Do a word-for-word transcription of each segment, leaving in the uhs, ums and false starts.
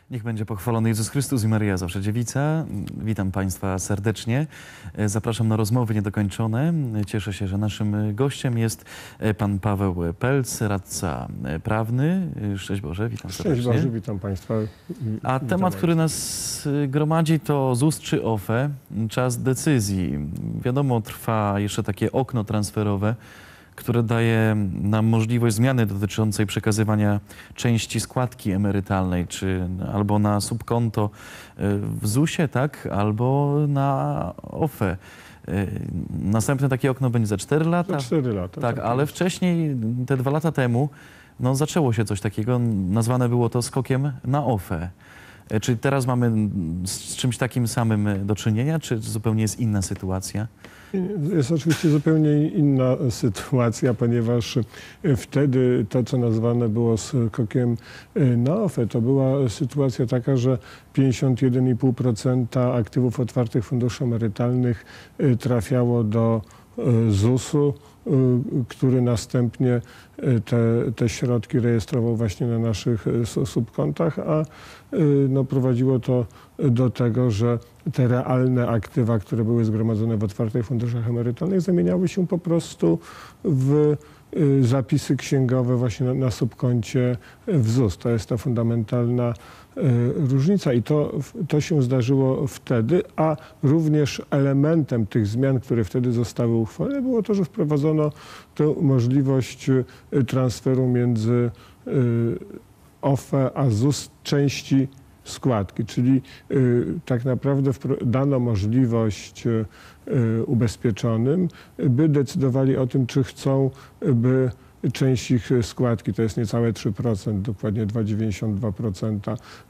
Niech będzie pochwalony Jezus Chrystus i Maryja zawsze dziewica. Witam Państwa serdecznie. Zapraszam na rozmowy niedokończone. Cieszę się, że naszym gościem jest pan Paweł Pelc, radca prawny. Szczęść Boże, witam serdecznie. Szczęść Boże, witam Państwa. A witam temat, który nas gromadzi, to ZUS czy O F E, czas decyzji. Wiadomo, trwa jeszcze takie okno transferowe, które daje nam możliwość zmiany dotyczącej przekazywania części składki emerytalnej, czy albo na subkonto w zusie, tak, albo na O F E. Następne takie okno będzie za cztery lata. Za cztery lata. Tak, tak ale jest. wcześniej, te dwa lata temu, no, zaczęło się coś takiego, nazwane było to skokiem na O F E. Czy teraz mamy z czymś takim samym do czynienia, czy zupełnie jest inna sytuacja? Jest oczywiście zupełnie inna sytuacja, ponieważ wtedy to, co nazwane było skokiem na O F E, to była sytuacja taka, że pięćdziesiąt jeden i pół procent aktywów otwartych funduszy emerytalnych trafiało do zusu, który następnie te, te środki rejestrował właśnie na naszych subkontach, a no, prowadziło to do tego, że te realne aktywa, które były zgromadzone w otwartych funduszach emerytalnych, zamieniały się po prostu w zapisy księgowe właśnie na, na subkoncie w ZUS. To jest ta fundamentalna różnica i to, to się zdarzyło wtedy, a również elementem tych zmian, które wtedy zostały uchwalone, było to, że wprowadzono tę możliwość transferu między O F E a ZUS części składki, czyli tak naprawdę dano możliwość ubezpieczonym, by decydowali o tym, czy chcą, by część ich składki, to jest niecałe trzy procent, dokładnie dwa przecinek dziewięćdziesiąt dwa procent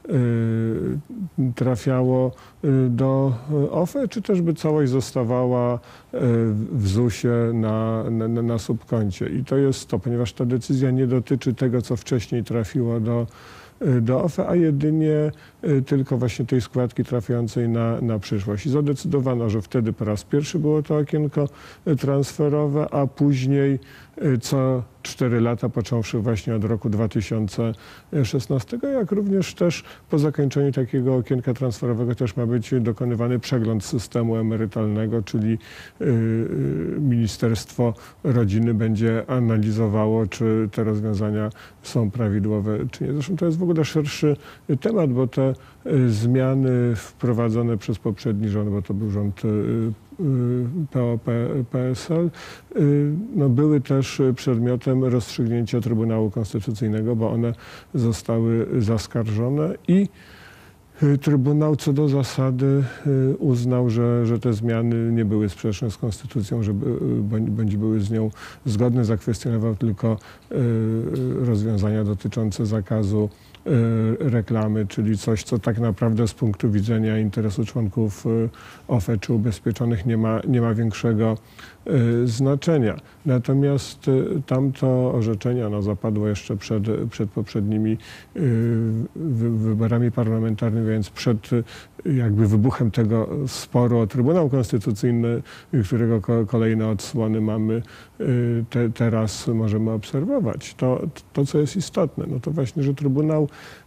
trafiało do O F E, czy też by całość zostawała w zusie na, na, na subkoncie. I to jest to, ponieważ ta decyzja nie dotyczy tego, co wcześniej trafiło do do O F E, a jedynie tylko właśnie tej składki trafiającej na, na przyszłość. I zadecydowano, że wtedy po raz pierwszy było to okienko transferowe, a później co cztery lata, począwszy właśnie od roku dwa tysiące szesnastego, jak również też po zakończeniu takiego okienka transferowego też ma być dokonywany przegląd systemu emerytalnego, czyli Ministerstwo Rodziny będzie analizowało, czy te rozwiązania są prawidłowe, czy nie. Zresztą to jest w ogóle szerszy temat, bo te zmiany wprowadzone przez poprzedni rząd, bo to był rząd P O P S L, no były też przedmiotem rozstrzygnięcia Trybunału Konstytucyjnego, bo one zostały zaskarżone i Trybunał co do zasady uznał, że, że te zmiany nie były sprzeczne z konstytucją, że bądź były z nią zgodne, zakwestionował tylko rozwiązania dotyczące zakazu reklamy, czyli coś, co tak naprawdę z punktu widzenia interesu członków O F E czy ubezpieczonych nie ma, nie ma większego znaczenia. Natomiast tamto orzeczenie ono zapadło jeszcze przed, przed poprzednimi wyborami parlamentarnymi, więc przed jakby wybuchem tego sporu o Trybunał Konstytucyjny, którego kolejne odsłony mamy te, teraz możemy obserwować. To, to, co jest istotne, no to właśnie, że Trybunał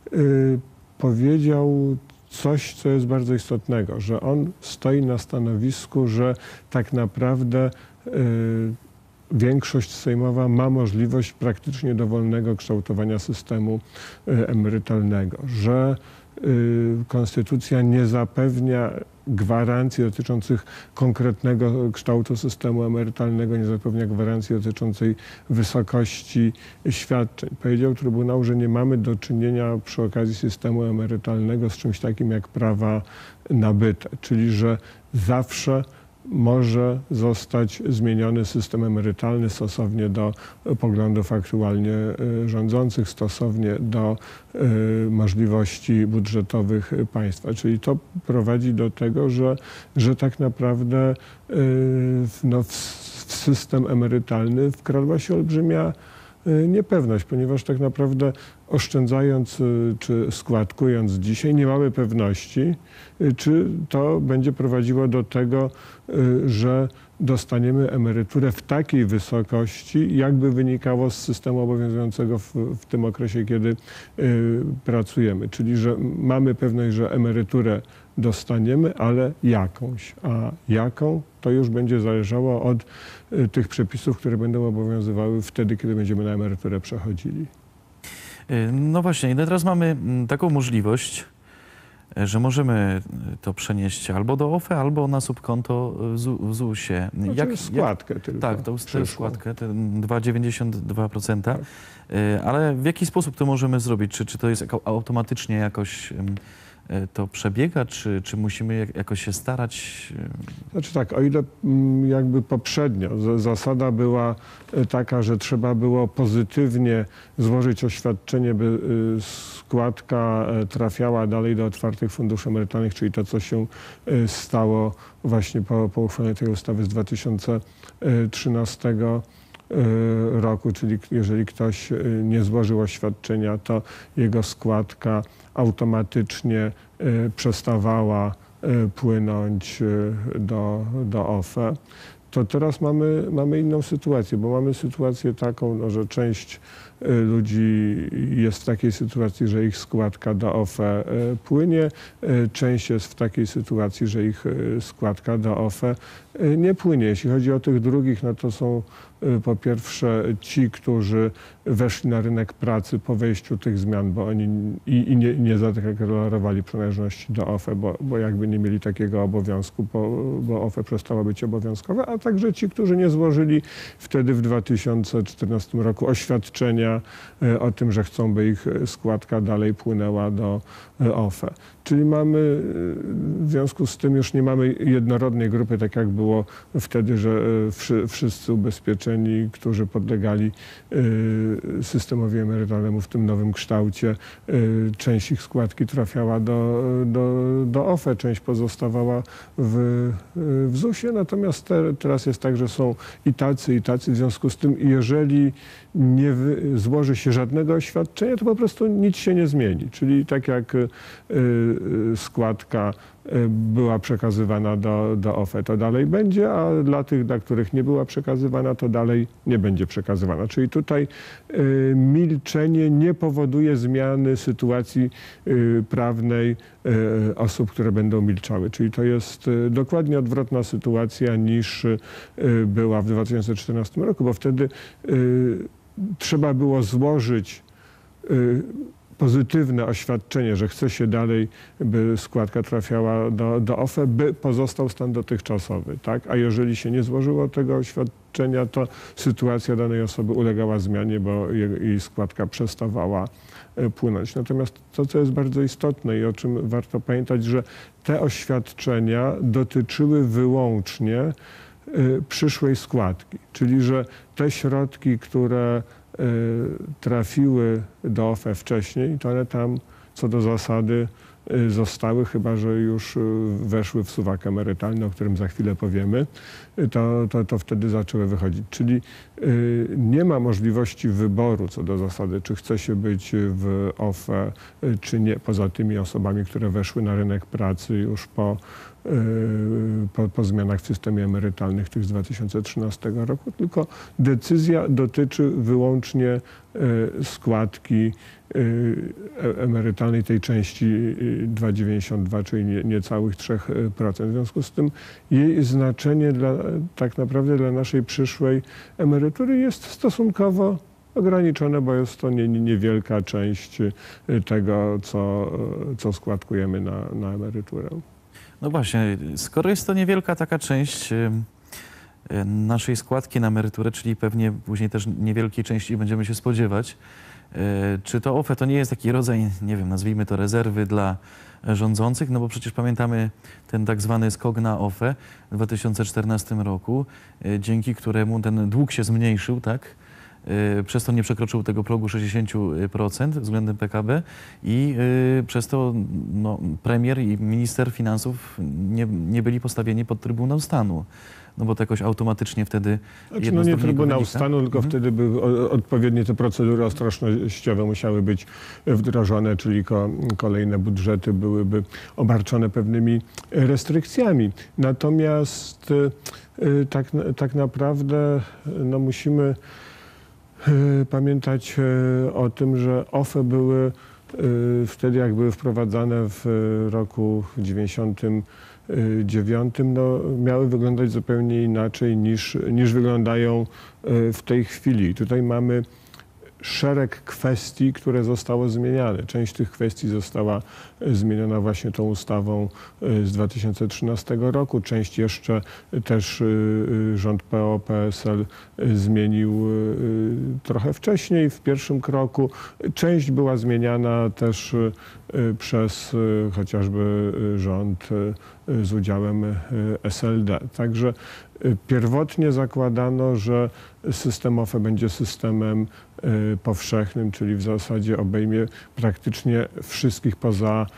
powiedział coś, co jest bardzo istotnego, że on stoi na stanowisku, że tak naprawdę y, większość sejmowa ma możliwość praktycznie dowolnego kształtowania systemu y, emerytalnego, że y, konstytucja nie zapewnia gwarancji dotyczących konkretnego kształtu systemu emerytalnego, nie zapewnia gwarancji dotyczącej wysokości świadczeń. Powiedział Trybunał, że nie mamy do czynienia przy okazji systemu emerytalnego z czymś takim jak prawa nabyte, czyli że zawsze może zostać zmieniony system emerytalny stosownie do poglądów aktualnie rządzących, stosownie do możliwości budżetowych państwa. Czyli to prowadzi do tego, że, że tak naprawdę no, w system emerytalny wkradła się olbrzymia niepewność, ponieważ tak naprawdę oszczędzając czy składkując dzisiaj, nie mamy pewności, czy to będzie prowadziło do tego, że dostaniemy emeryturę w takiej wysokości, jakby wynikało z systemu obowiązującego w, w tym okresie, kiedy y, pracujemy. Czyli, że mamy pewność, że emeryturę dostaniemy, ale jakąś. A jaką, to już będzie zależało od y, tych przepisów, które będą obowiązywały wtedy, kiedy będziemy na emeryturę przechodzili. No właśnie, no teraz mamy taką możliwość, że możemy to przenieść albo do O F E, albo na subkonto w zusie. No, jak, składkę jak, tylko. Tak, tą składkę, te dwa przecinek dziewięćdziesiąt dwa procent. Tak. Ale w jaki sposób to możemy zrobić? Czy, czy to jest automatycznie jakoś to przebiega, czy, czy musimy jakoś się starać? Znaczy tak, o ile jakby poprzednio zasada była taka, że trzeba było pozytywnie złożyć oświadczenie, by składka trafiała dalej do otwartych funduszy emerytalnych, czyli to, co się stało właśnie po, po uchwaleniu tej ustawy z dwa tysiące trzynastego roku, czyli jeżeli ktoś nie złożył oświadczenia, to jego składka automatycznie przestawała płynąć do, do O F E. To teraz mamy, mamy inną sytuację, bo mamy sytuację taką, no, że część ludzi jest w takiej sytuacji, że ich składka do O F E płynie, część jest w takiej sytuacji, że ich składka do O F E nie płynie. Jeśli chodzi o tych drugich, no to są po pierwsze ci, którzy weszli na rynek pracy po wejściu tych zmian, bo oni i, i nie, nie zadeklarowali przynależności do O F E, bo, bo jakby nie mieli takiego obowiązku, bo, bo O F E przestało być obowiązkowe, a także ci, którzy nie złożyli wtedy w dwa tysiące czternastym roku oświadczenia o tym, że chcą, by ich składka dalej płynęła do O F E. Czyli mamy, w związku z tym już nie mamy jednorodnej grupy, tak jak było wtedy, że wszyscy ubezpieczeni, którzy podlegali systemowi emerytalnemu w tym nowym kształcie, część ich składki trafiała do, do, do O F E, część pozostawała w, w zusie, natomiast te, teraz jest tak, że są i tacy, i tacy, w związku z tym, jeżeli nie wy, złoży się żadnego oświadczenia, to po prostu nic się nie zmieni. Czyli tak jak y, y, składka y, była przekazywana do, do O F E, to dalej będzie, a dla tych, dla których nie była przekazywana, to dalej nie będzie przekazywana. Czyli tutaj y, milczenie nie powoduje zmiany sytuacji y, prawnej y, osób, które będą milczały. Czyli to jest y, dokładnie odwrotna sytuacja niż y, była w dwa tysiące czternastym roku, bo wtedy y, trzeba było złożyć y, pozytywne oświadczenie, że chce się dalej, by składka trafiała do, do O F E, by pozostał stan dotychczasowy, tak? A jeżeli się nie złożyło tego oświadczenia, to sytuacja danej osoby ulegała zmianie, bo jej, jej składka przestawała płynąć. Natomiast to, co jest bardzo istotne i o czym warto pamiętać, że te oświadczenia dotyczyły wyłącznie y, przyszłej składki, czyli że te środki, które y, trafiły do O F E wcześniej, to one tam co do zasady y, zostały, chyba że już y, weszły w suwak emerytalny, o którym za chwilę powiemy, y, to, to, to wtedy zaczęły wychodzić. Czyli y, nie ma możliwości wyboru co do zasady, czy chce się być w O F E, y, czy nie, poza tymi osobami, które weszły na rynek pracy już po Po, po zmianach w systemie emerytalnym tych z dwa tysiące trzynastego roku, tylko decyzja dotyczy wyłącznie składki emerytalnej, tej części dwa przecinek dziewięćdziesiąt dwa, czyli nie, niecałych trzy procent. W związku z tym jej znaczenie dla, tak naprawdę dla naszej przyszłej emerytury jest stosunkowo ograniczone, bo jest to nie, nie, niewielka część tego, co, co składkujemy na, na emeryturę. No właśnie, skoro jest to niewielka taka część naszej składki na emeryturę, czyli pewnie później też niewielkiej części będziemy się spodziewać, czy to O F E to nie jest taki rodzaj, nie wiem, nazwijmy to rezerwy dla rządzących? No bo przecież pamiętamy ten tak zwany skok na O F E w dwa tysiące czternastym roku, dzięki któremu ten dług się zmniejszył, tak? przez to nie przekroczył tego progu sześćdziesiąt procent względem P K B i przez to no, premier i minister finansów nie, nie byli postawieni pod Trybunał Stanu. No bo to jakoś automatycznie wtedy... Znaczy, no nie Trybunał Stanu, tylko mhm. wtedy by odpowiednie te procedury ostrożnościowe musiały być wdrożone, czyli ko, kolejne budżety byłyby obarczone pewnymi restrykcjami. Natomiast y, tak, tak naprawdę no, musimy y, pamiętać y, o tym, że O F E były y, wtedy, jak były wprowadzane w roku dziewięćdziesiątym dziewiątym, no, miały wyglądać zupełnie inaczej niż, niż wyglądają w tej chwili. Tutaj mamy szereg kwestii, które zostały zmieniane. Część tych kwestii została zmieniona właśnie tą ustawą z dwa tysiące trzynastego roku. Część jeszcze też rząd P O P S L zmienił trochę wcześniej, w pierwszym kroku. Część była zmieniana też przez chociażby rząd z udziałem S L D. Także pierwotnie zakładano, że system O F E będzie systemem powszechnym, czyli w zasadzie obejmie praktycznie wszystkich poza,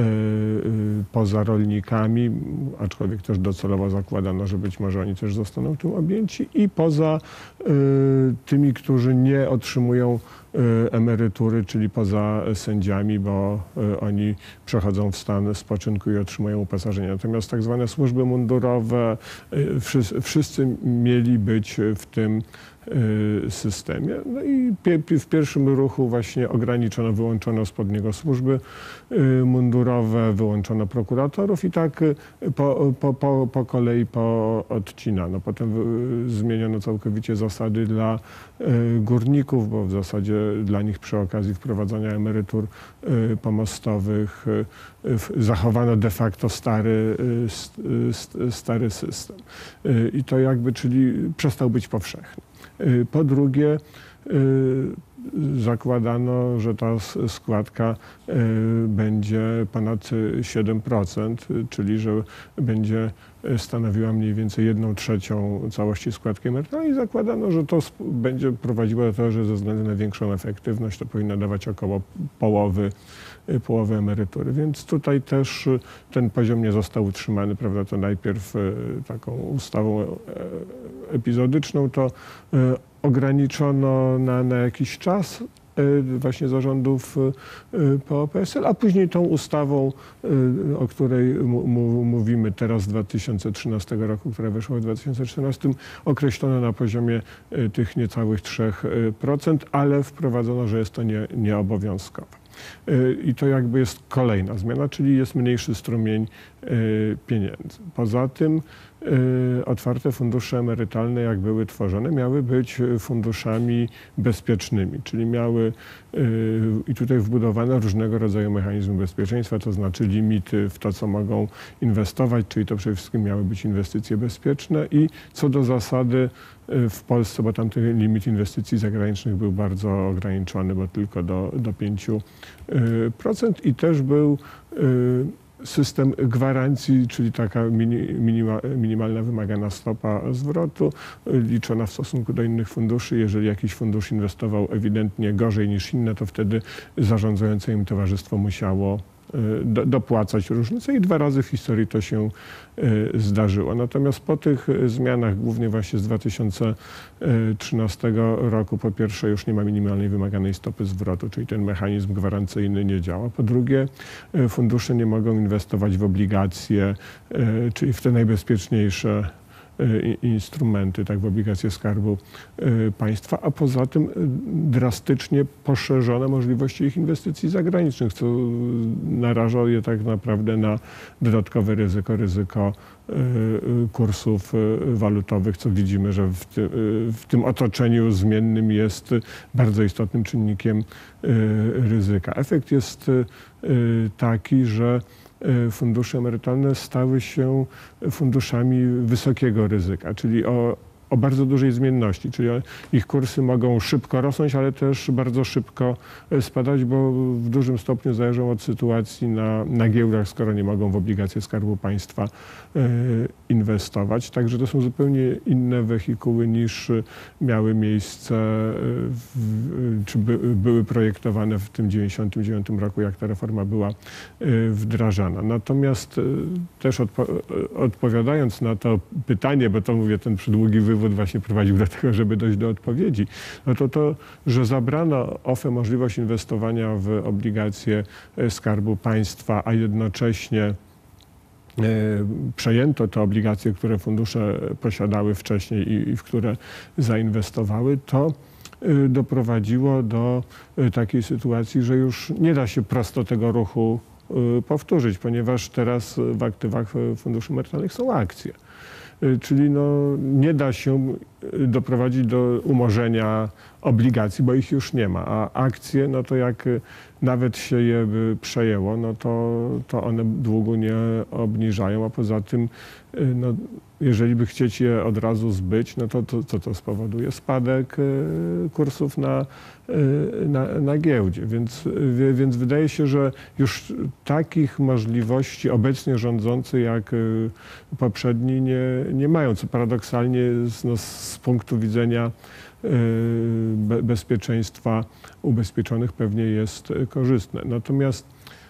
poza rolnikami, aczkolwiek też docelowo zakładano, że być może oni też zostaną tym objęci, i poza tymi, którzy nie otrzymują emerytury, czyli poza sędziami, bo oni przechodzą w stan spoczynku i otrzymują uposażenie. Natomiast tak zwane służby mundurowe, wszyscy, wszyscy mieli być w tym systemie. No i w pierwszym ruchu właśnie ograniczono, wyłączono spod niego służby mundurowe, wyłączono prokuratorów i tak po, po, po, po kolei poodcinano. Potem zmieniono całkowicie zasady dla górników, bo w zasadzie dla nich przy okazji wprowadzania emerytur pomostowych zachowano de facto stary, stary system. I to jakby, czyli przestał być powszechny. Po drugie, zakładano, że ta składka będzie ponad siedem procent, czyli że będzie stanowiła mniej więcej jedną trzecią całości składki emerytalnej, i zakładano, że to będzie prowadziło do tego, że ze względu na większą efektywność to powinno dawać około połowy, połowy emerytury. Więc tutaj też ten poziom nie został utrzymany, prawda? To najpierw taką ustawą epizodyczną to ograniczono na, na jakiś czas właśnie zarządów P O P S L, a później tą ustawą, o której mówimy teraz z dwa tysiące trzynastego roku, która weszła w dwa tysiące czternastym, określono na poziomie tych niecałych trzech procent, ale wprowadzono, że jest to nie, nieobowiązkowe. I to jakby jest kolejna zmiana, czyli jest mniejszy strumień pieniędzy. Poza tym otwarte fundusze emerytalne, jak były tworzone, miały być funduszami bezpiecznymi, czyli miały i tutaj wbudowano różnego rodzaju mechanizmy bezpieczeństwa, to znaczy limity w to, co mogą inwestować, czyli to przede wszystkim miały być inwestycje bezpieczne, i co do zasady w Polsce, bo tam ten limit inwestycji zagranicznych był bardzo ograniczony, bo tylko do, do pięciu procent, i też był system gwarancji, czyli taka minima, minimalna wymagana stopa zwrotu, liczona w stosunku do innych funduszy. Jeżeli jakiś fundusz inwestował ewidentnie gorzej niż inne, to wtedy zarządzające im towarzystwo musiało do, dopłacać różnicę, i dwa razy w historii to się zdarzyło. Natomiast po tych zmianach, głównie właśnie z dwa tysiące trzynastego roku, po pierwsze już nie ma minimalnej wymaganej stopy zwrotu, czyli ten mechanizm gwarancyjny nie działa. Po drugie, fundusze nie mogą inwestować w obligacje, czyli w te najbezpieczniejsze instrumenty, tak, w obligacje Skarbu Państwa, a poza tym drastycznie poszerzono możliwości ich inwestycji zagranicznych, co naraża je tak naprawdę na dodatkowe ryzyko, ryzyko kursów walutowych, co widzimy, że w, ty, w tym otoczeniu zmiennym jest bardzo istotnym czynnikiem ryzyka. Efekt jest taki, że fundusze emerytalne stały się funduszami wysokiego ryzyka, czyli o o bardzo dużej zmienności, czyli ich kursy mogą szybko rosnąć, ale też bardzo szybko spadać, bo w dużym stopniu zależą od sytuacji na, na giełdach, skoro nie mogą w obligacje Skarbu Państwa inwestować. Także to są zupełnie inne wehikuły niż miały miejsce, w, czy by, były projektowane w tym dziewięćdziesiątym dziewiątym roku, jak ta reforma była wdrażana. Natomiast też odpo odpowiadając na to pytanie, bo to mówię, ten przydługi wywód właśnie prowadził do tego, żeby dojść do odpowiedzi, no to to, że zabrano O F E możliwość inwestowania w obligacje Skarbu Państwa, a jednocześnie przejęto te obligacje, które fundusze posiadały wcześniej i, i w które zainwestowały, to doprowadziło do takiej sytuacji, że już nie da się prosto tego ruchu powtórzyć, ponieważ teraz w aktywach funduszy emerytalnych są akcje. Czyli no, nie da się doprowadzić do umorzenia obligacji, bo ich już nie ma, a akcje, no to jak nawet się je by przejęło, no to, to one długu nie obniżają, a poza tym, no, jeżeli by chcieć je od razu zbyć, no to to, to, to spowoduje spadek kursów na, na, na giełdzie. Więc, więc wydaje się, że już takich możliwości obecnie rządzący jak poprzedni nie, nie mają, co paradoksalnie no, z punktu widzenia be, bezpieczeństwa ubezpieczonych pewnie jest korzystne. Natomiast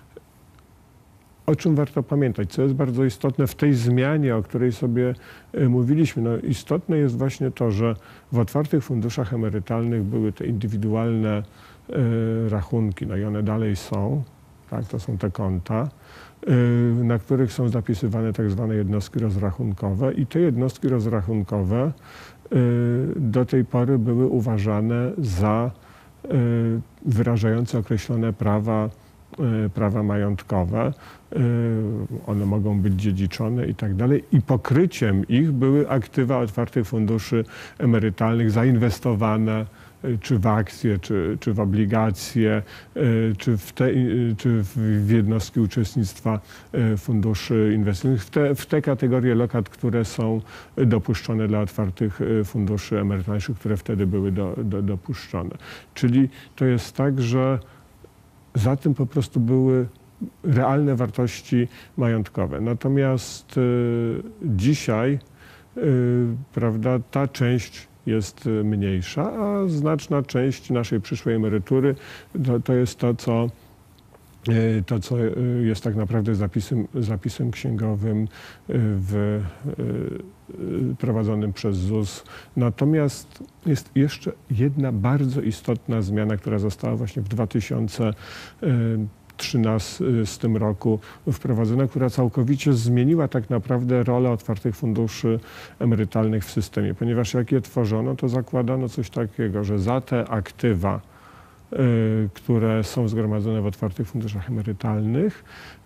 o czym warto pamiętać, co jest bardzo istotne w tej zmianie, o której sobie mówiliśmy. No, istotne jest właśnie to, że w otwartych funduszach emerytalnych były te indywidualne y, rachunki, no i one dalej są, tak, to są te konta, y, na których są zapisywane tak zwane jednostki rozrachunkowe i te jednostki rozrachunkowe y, do tej pory były uważane za y, wyrażające określone prawa prawa majątkowe, one mogą być dziedziczone i tak dalej. I pokryciem ich były aktywa otwartych funduszy emerytalnych zainwestowane czy w akcje, czy, czy w obligacje, czy w, te, czy w jednostki uczestnictwa funduszy inwestycyjnych, w te, w te kategorie lokat, które są dopuszczone dla otwartych funduszy emerytalnych, które wtedy były do, do, dopuszczone. Czyli to jest tak, że za tym po prostu były realne wartości majątkowe. Natomiast y, dzisiaj y, prawda, ta część jest mniejsza, a znaczna część naszej przyszłej emerytury to, to jest to, co To, co jest tak naprawdę zapisem, zapisem księgowym w, prowadzonym przez ZUS. Natomiast jest jeszcze jedna bardzo istotna zmiana, która została właśnie w dwa tysiące trzynastym roku wprowadzona, która całkowicie zmieniła tak naprawdę rolę otwartych funduszy emerytalnych w systemie, ponieważ jak je tworzono, to zakładano coś takiego, że za te aktywa, które są zgromadzone w otwartych funduszach emerytalnych,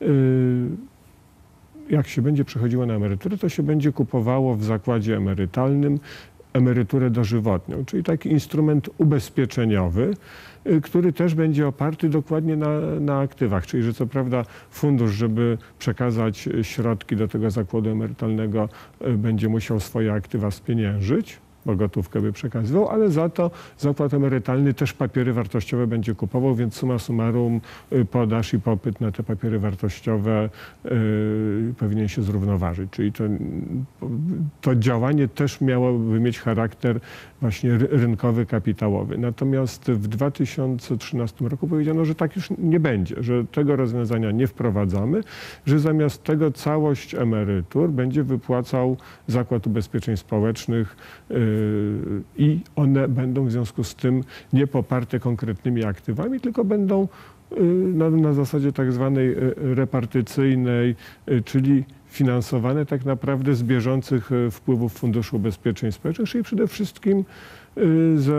jak się będzie przechodziło na emeryturę, to się będzie kupowało w zakładzie emerytalnym emeryturę dożywotnią, czyli taki instrument ubezpieczeniowy, który też będzie oparty dokładnie na, na aktywach, czyli że co prawda fundusz, żeby przekazać środki do tego zakładu emerytalnego, będzie musiał swoje aktywa spieniężyć, bo gotówkę by przekazywał, ale za to zakład emerytalny też papiery wartościowe będzie kupował, więc summa summarum podaż i popyt na te papiery wartościowe yy, powinien się zrównoważyć. Czyli to, to działanie też miałoby mieć charakter właśnie rynkowy, kapitałowy. Natomiast w dwa tysiące trzynastym roku powiedziano, że tak już nie będzie, że tego rozwiązania nie wprowadzamy, że zamiast tego całość emerytur będzie wypłacał Zakład Ubezpieczeń Społecznych yy, i one będą w związku z tym nie poparte konkretnymi aktywami, tylko będą na, na zasadzie tak zwanej repartycyjnej, czyli finansowane tak naprawdę z bieżących wpływów Funduszu Ubezpieczeń Społecznych, czyli przede wszystkim ze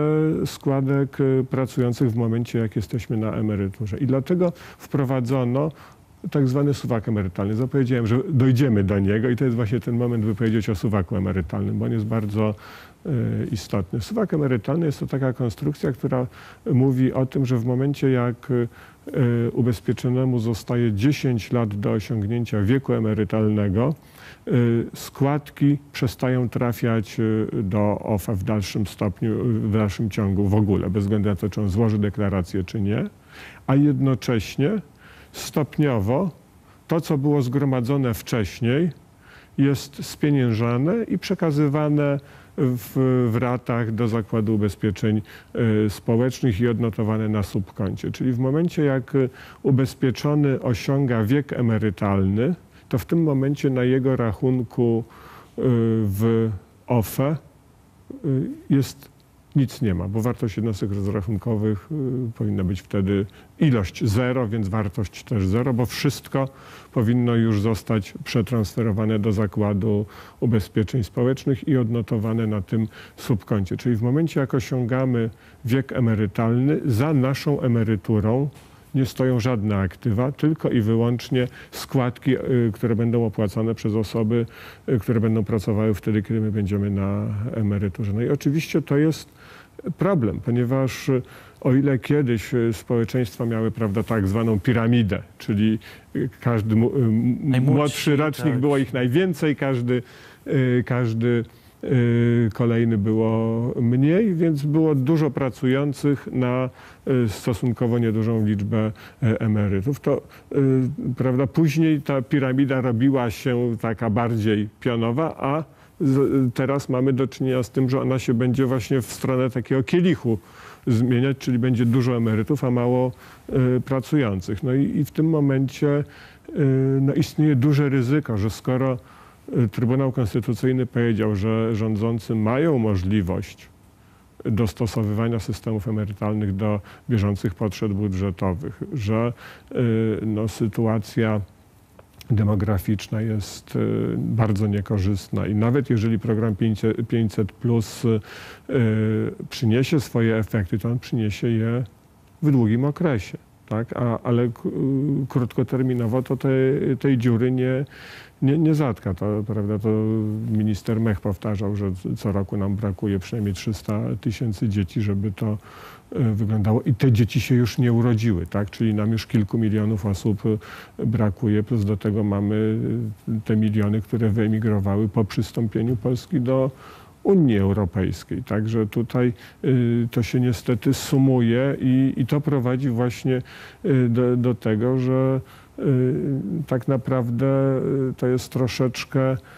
składek pracujących w momencie, jak jesteśmy na emeryturze. I dlatego wprowadzono tak zwany suwak emerytalny. Zapowiedziałem, że dojdziemy do niego i to jest właśnie ten moment, by powiedzieć o suwaku emerytalnym, bo on jest bardzo istotny. Suwak emerytalny jest to taka konstrukcja, która mówi o tym, że w momencie jak ubezpieczonemu zostaje dziesięć lat do osiągnięcia wieku emerytalnego, składki przestają trafiać do O F E w dalszym stopniu, w dalszym ciągu w ogóle, bez względu na to, czy on złoży deklarację, czy nie, a jednocześnie stopniowo to, co było zgromadzone wcześniej, jest spieniężane i przekazywane w, w ratach do Zakładu Ubezpieczeń Społecznych i odnotowane na subkoncie. Czyli w momencie, jak ubezpieczony osiąga wiek emerytalny, to w tym momencie na jego rachunku w O F E jest nic nie ma, bo wartość jednostek rozrachunkowych powinna być wtedy ilość zero, więc wartość też zero, bo wszystko powinno już zostać przetransferowane do Zakładu Ubezpieczeń Społecznych i odnotowane na tym subkoncie. Czyli w momencie, jak osiągamy wiek emerytalny, za naszą emeryturą nie stoją żadne aktywa, tylko i wyłącznie składki, które będą opłacane przez osoby, które będą pracowały wtedy, kiedy my będziemy na emeryturze. No i oczywiście to jest problem, ponieważ o ile kiedyś społeczeństwa miały, prawda, tak zwaną piramidę, czyli każdy młodszy rocznik, tak, było ich najwięcej, każdy, każdy kolejny było mniej, więc było dużo pracujących na stosunkowo niedużą liczbę emerytów. To, prawda, później ta piramida robiła się taka bardziej pionowa, a teraz mamy do czynienia z tym, że ona się będzie właśnie w stronę takiego kielichu zmieniać, czyli będzie dużo emerytów, a mało pracujących. No i, i w tym momencie no, istnieje duże ryzyko, że skoro Trybunał Konstytucyjny powiedział, że rządzący mają możliwość dostosowywania systemów emerytalnych do bieżących potrzeb budżetowych, że no, sytuacja demograficzna jest bardzo niekorzystna i nawet jeżeli program pięćset plus przyniesie swoje efekty, to on przyniesie je w długim okresie. Tak? A, ale krótkoterminowo to te, tej dziury nie, nie, nie zatka. To, prawda, to minister Mech powtarzał, że co roku nam brakuje przynajmniej trzysta tysięcy dzieci, żeby to wyglądało. I te dzieci się już nie urodziły, tak? Czyli nam już kilku milionów osób brakuje, plus do tego mamy te miliony, które wyemigrowały po przystąpieniu Polski do Unii Europejskiej. Także tutaj y, to się niestety sumuje i, i to prowadzi właśnie y, do, do tego, że y, tak naprawdę y, to jest troszeczkę y,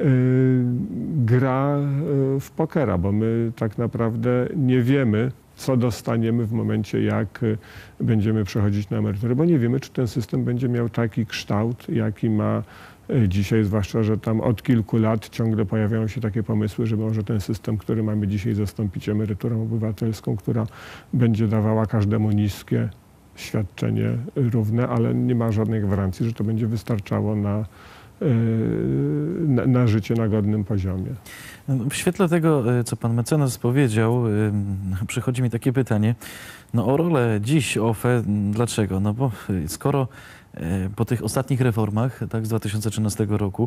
gra y, w pokera, bo my tak naprawdę nie wiemy, co dostaniemy w momencie, jak y, będziemy przechodzić na emeryturę, bo nie wiemy, czy ten system będzie miał taki kształt, jaki ma dzisiaj, zwłaszcza, że tam od kilku lat ciągle pojawiają się takie pomysły, że może ten system, który mamy dzisiaj, zastąpić emeryturą obywatelską, która będzie dawała każdemu niskie świadczenie równe, ale nie ma żadnej gwarancji, że to będzie wystarczało na, na, na życie na godnym poziomie. W świetle tego, co pan mecenas powiedział, przychodzi mi takie pytanie, no o rolę dziś O F E, dlaczego? No bo skoro po tych ostatnich reformach, tak, z dwa tysiące trzynastego roku,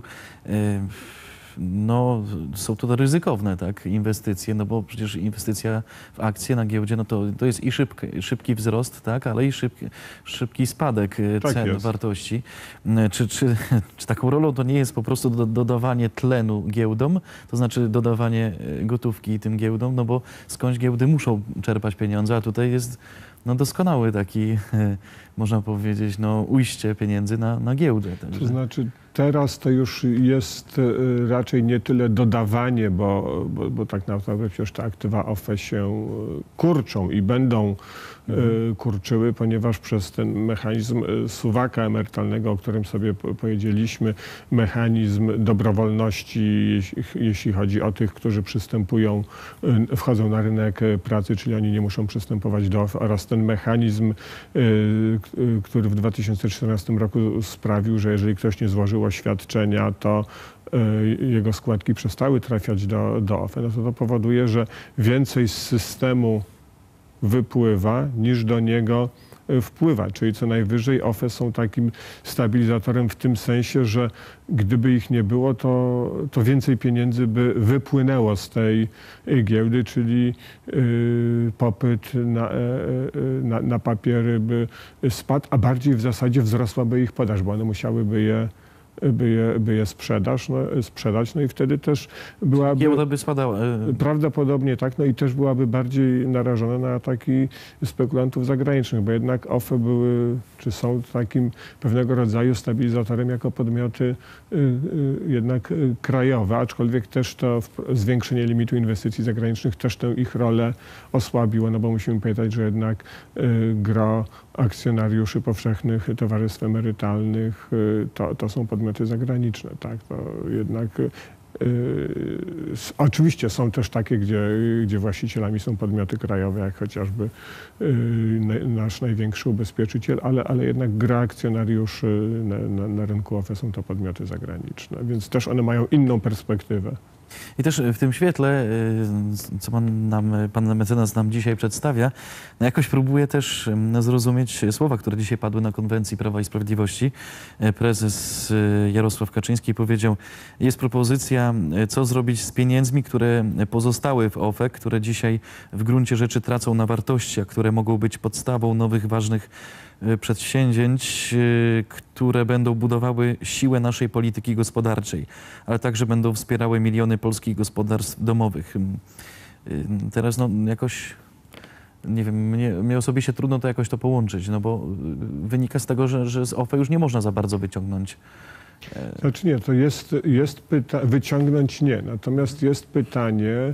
no są to ryzykowne, tak, inwestycje, no bo przecież inwestycja w akcje na giełdzie, no to, to jest i szybki, szybki wzrost, tak, ale i szybki, szybki spadek tak cen, jest. wartości. Czy, czy, czy taką rolą to nie jest po prostu do, dodawanie tlenu giełdom, to znaczy dodawanie gotówki tym giełdom, no bo skądś giełdy muszą czerpać pieniądze, a tutaj jest no doskonały taki, można powiedzieć, no ujście pieniędzy na, na giełdę. Także. To znaczy teraz to już jest raczej nie tyle dodawanie, bo, bo, bo tak naprawdę przecież te aktywa O F E się kurczą i będą mhm. kurczyły, ponieważ przez ten mechanizm suwaka emerytalnego, o którym sobie powiedzieliśmy, mechanizm dobrowolności, jeśli, jeśli chodzi o tych, którzy przystępują, wchodzą na rynek pracy, czyli oni nie muszą przystępować do O F E, oraz ten mechanizm, który w dwa tysiące czternastym roku sprawił, że jeżeli ktoś nie złożył oświadczenia, to jego składki przestały trafiać do, do O F E, no to to powoduje, że więcej z systemu wypływa niż do niego wpływa, czyli co najwyżej O F E są takim stabilizatorem w tym sensie, że gdyby ich nie było, to, to więcej pieniędzy by wypłynęło z tej giełdy, czyli yy, popyt na, yy, na, na papiery by spadł, a bardziej w zasadzie wzrosłaby ich podaż, bo one musiałyby je by je, by je sprzedaż, no, sprzedać, no i wtedy też byłaby... Giełda by spadała. Prawdopodobnie tak, no i też byłaby bardziej narażona na ataki spekulantów zagranicznych, bo jednak O F E były, czy są takim pewnego rodzaju stabilizatorem jako podmioty y, y, jednak y, krajowe, aczkolwiek też to w, zwiększenie limitu inwestycji zagranicznych też tę ich rolę osłabiło, no bo musimy pamiętać, że jednak y, gro akcjonariuszy powszechnych towarzystw emerytalnych y, to, to są podmioty zagraniczne, tak, to jednak Yy, oczywiście są też takie, gdzie, gdzie właścicielami są podmioty krajowe, jak chociażby yy, nasz największy ubezpieczyciel, ale, ale jednak gra akcjonariuszy na, na, na rynku O F E są to podmioty zagraniczne, więc też one mają inną perspektywę. I też w tym świetle, co pan, nam, pan mecenas nam dzisiaj przedstawia, no jakoś próbuje też zrozumieć słowa, które dzisiaj padły na konwencji Prawa i Sprawiedliwości. Prezes Jarosław Kaczyński powiedział, jest propozycja, co zrobić z pieniędzmi, które pozostały w O F E, które dzisiaj w gruncie rzeczy tracą na wartości, a które mogą być podstawą nowych, ważnych przedsięwzięć, które będą budowały siłę naszej polityki gospodarczej, ale także będą wspierały miliony polskich gospodarstw domowych. Teraz no jakoś, nie wiem, mnie, mnie osobiście trudno to jakoś to połączyć, no bo wynika z tego, że, że z O F E już nie można za bardzo wyciągnąć. Znaczy nie, to jest, jest pyta- wyciągnąć nie, natomiast jest pytanie,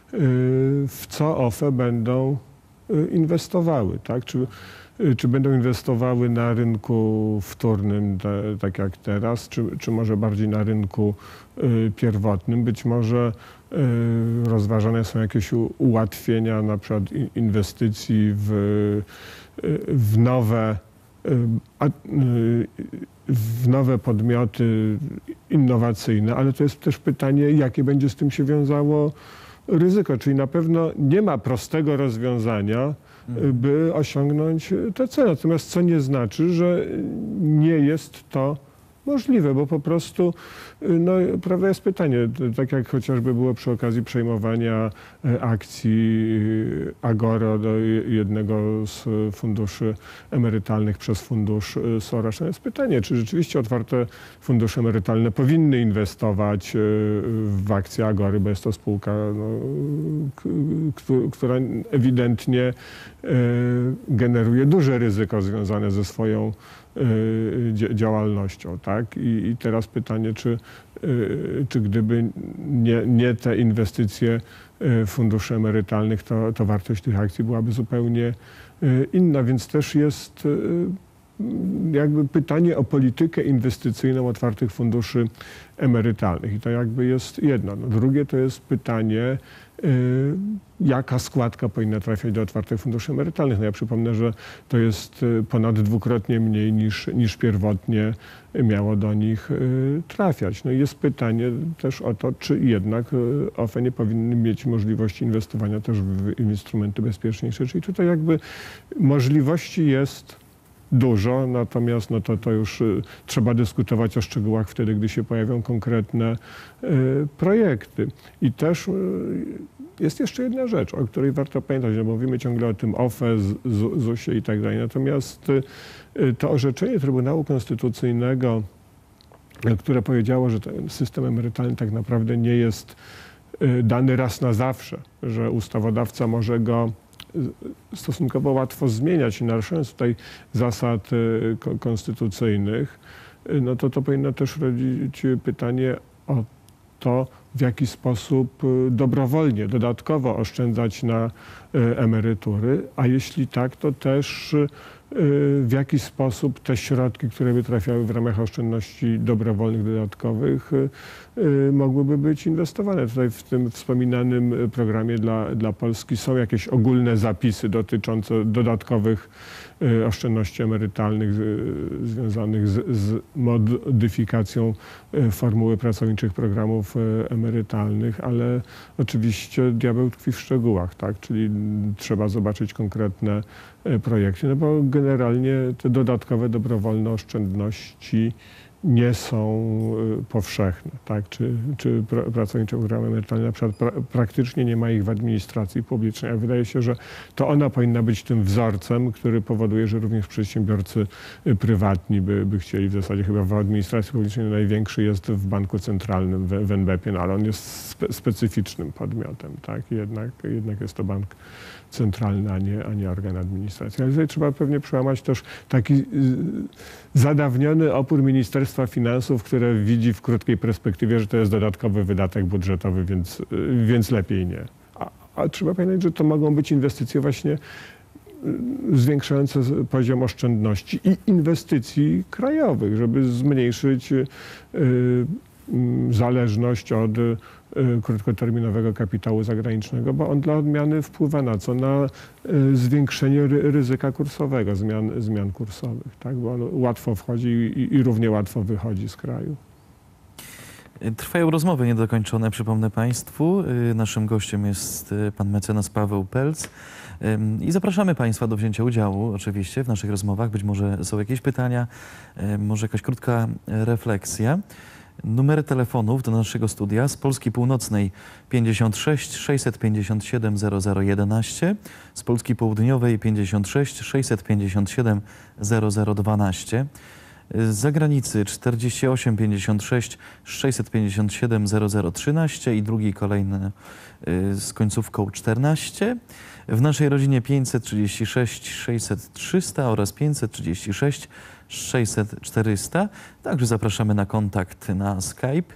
w co O F E będą inwestowały, tak? Czy Czy będą inwestowały na rynku wtórnym, te, tak jak teraz, czy, czy może bardziej na rynku y, pierwotnym? Być może y, rozważane są jakieś u, ułatwienia, na przykład inwestycji w, y, w, nowe, y, a, y, w nowe podmioty innowacyjne, ale to jest też pytanie, jakie będzie z tym się wiązało ryzyko, czyli na pewno nie ma prostego rozwiązania, by osiągnąć te cele. Natomiast co nie znaczy, że nie jest to możliwe, bo po prostu, no, prawda, jest pytanie, tak jak chociażby było przy okazji przejmowania akcji Agoro do jednego z funduszy emerytalnych przez fundusz Sorosa. Jest pytanie, czy rzeczywiście otwarte fundusze emerytalne powinny inwestować w akcje Agory, bo jest to spółka, no, która ewidentnie generuje duże ryzyko związane ze swoją działalnością, tak? I, i teraz pytanie, czy, czy gdyby nie, nie te inwestycje funduszy emerytalnych, to, to wartość tych akcji byłaby zupełnie inna, więc też jest jakby pytanie o politykę inwestycyjną otwartych funduszy emerytalnych i to jakby jest jedno. No, drugie to jest pytanie, jaka składka powinna trafiać do otwartych funduszy emerytalnych. No ja przypomnę, że to jest ponad dwukrotnie mniej niż, niż pierwotnie miało do nich trafiać. No i jest pytanie też o to, czy jednak O F E nie powinny mieć możliwości inwestowania też w instrumenty bezpieczniejsze. Czyli tutaj jakby możliwości jest dużo, natomiast no to, to już y, trzeba dyskutować o szczegółach wtedy, gdy się pojawią konkretne y, projekty. I też y, jest jeszcze jedna rzecz, o której warto pamiętać, no bo mówimy ciągle o tym O F E, Z U S ie i tak dalej, natomiast y, to orzeczenie Trybunału Konstytucyjnego, y, które powiedziało, że ten system emerytalny tak naprawdę nie jest y, dany raz na zawsze, że ustawodawca może go stosunkowo łatwo zmieniać i naruszając tutaj zasad konstytucyjnych, no to to powinno też rodzić pytanie o to, w jaki sposób dobrowolnie, dodatkowo oszczędzać na emerytury, a jeśli tak, to też w jaki sposób te środki, które by trafiały w ramach oszczędności dobrowolnych, dodatkowych, mogłyby być inwestowane. Tutaj w tym wspominanym programie dla, dla Polski są jakieś ogólne zapisy dotyczące dodatkowych oszczędności emerytalnych związanych z, z modyfikacją formuły pracowniczych programów emerytalnych, ale oczywiście diabeł tkwi w szczegółach, tak? Czyli trzeba zobaczyć konkretne projekty, no bo generalnie te dodatkowe dobrowolne oszczędności nie są powszechne, tak? Czy, czy pracownicze programy emerytalne na przykład pra, praktycznie nie ma ich w administracji publicznej. A wydaje się, że to ona powinna być tym wzorcem, który powoduje, że również przedsiębiorcy prywatni by, by chcieli, w zasadzie chyba w administracji publicznej największy jest w Banku Centralnym, w, w en be pie, no ale on jest spe, specyficznym podmiotem, tak? Jednak, jednak jest to bank centralny, a nie, a nie organ administracji. Ale tutaj trzeba pewnie przełamać też taki zadawniony opór Ministerstwa Finansów, które widzi w krótkiej perspektywie, że to jest dodatkowy wydatek budżetowy, więc, więc lepiej nie. A, a trzeba pamiętać, że to mogą być inwestycje właśnie zwiększające poziom oszczędności i inwestycji krajowych, żeby zmniejszyć y, y, zależność od krótkoterminowego kapitału zagranicznego, bo on dla odmiany wpływa na co? Na zwiększenie ryzyka kursowego, zmian, zmian kursowych, tak? Bo on łatwo wchodzi i, i równie łatwo wychodzi z kraju. Trwają rozmowy niedokończone, przypomnę Państwu. Naszym gościem jest pan mecenas Paweł Pelc. I zapraszamy Państwa do wzięcia udziału oczywiście w naszych rozmowach. Być może są jakieś pytania, może jakaś krótka refleksja. Numery telefonów do naszego studia z Polski Północnej pięćdziesiąt sześć sześćset pięćdziesiąt siedem zero zero jedenaście, z Polski Południowej pięćdziesiąt sześć sześćset pięćdziesiąt siedem zero zero dwanaście, z zagranicy czterdzieści osiem pięćdziesiąt sześć sześćset pięćdziesiąt siedem zero zero trzynaście i drugi kolejny z końcówką czternaście. W naszej rodzinie pięćset trzydzieści sześć sześćset trzysta oraz pięćset trzydzieści sześć sześćset czterysta. Także zapraszamy na kontakt na Skype.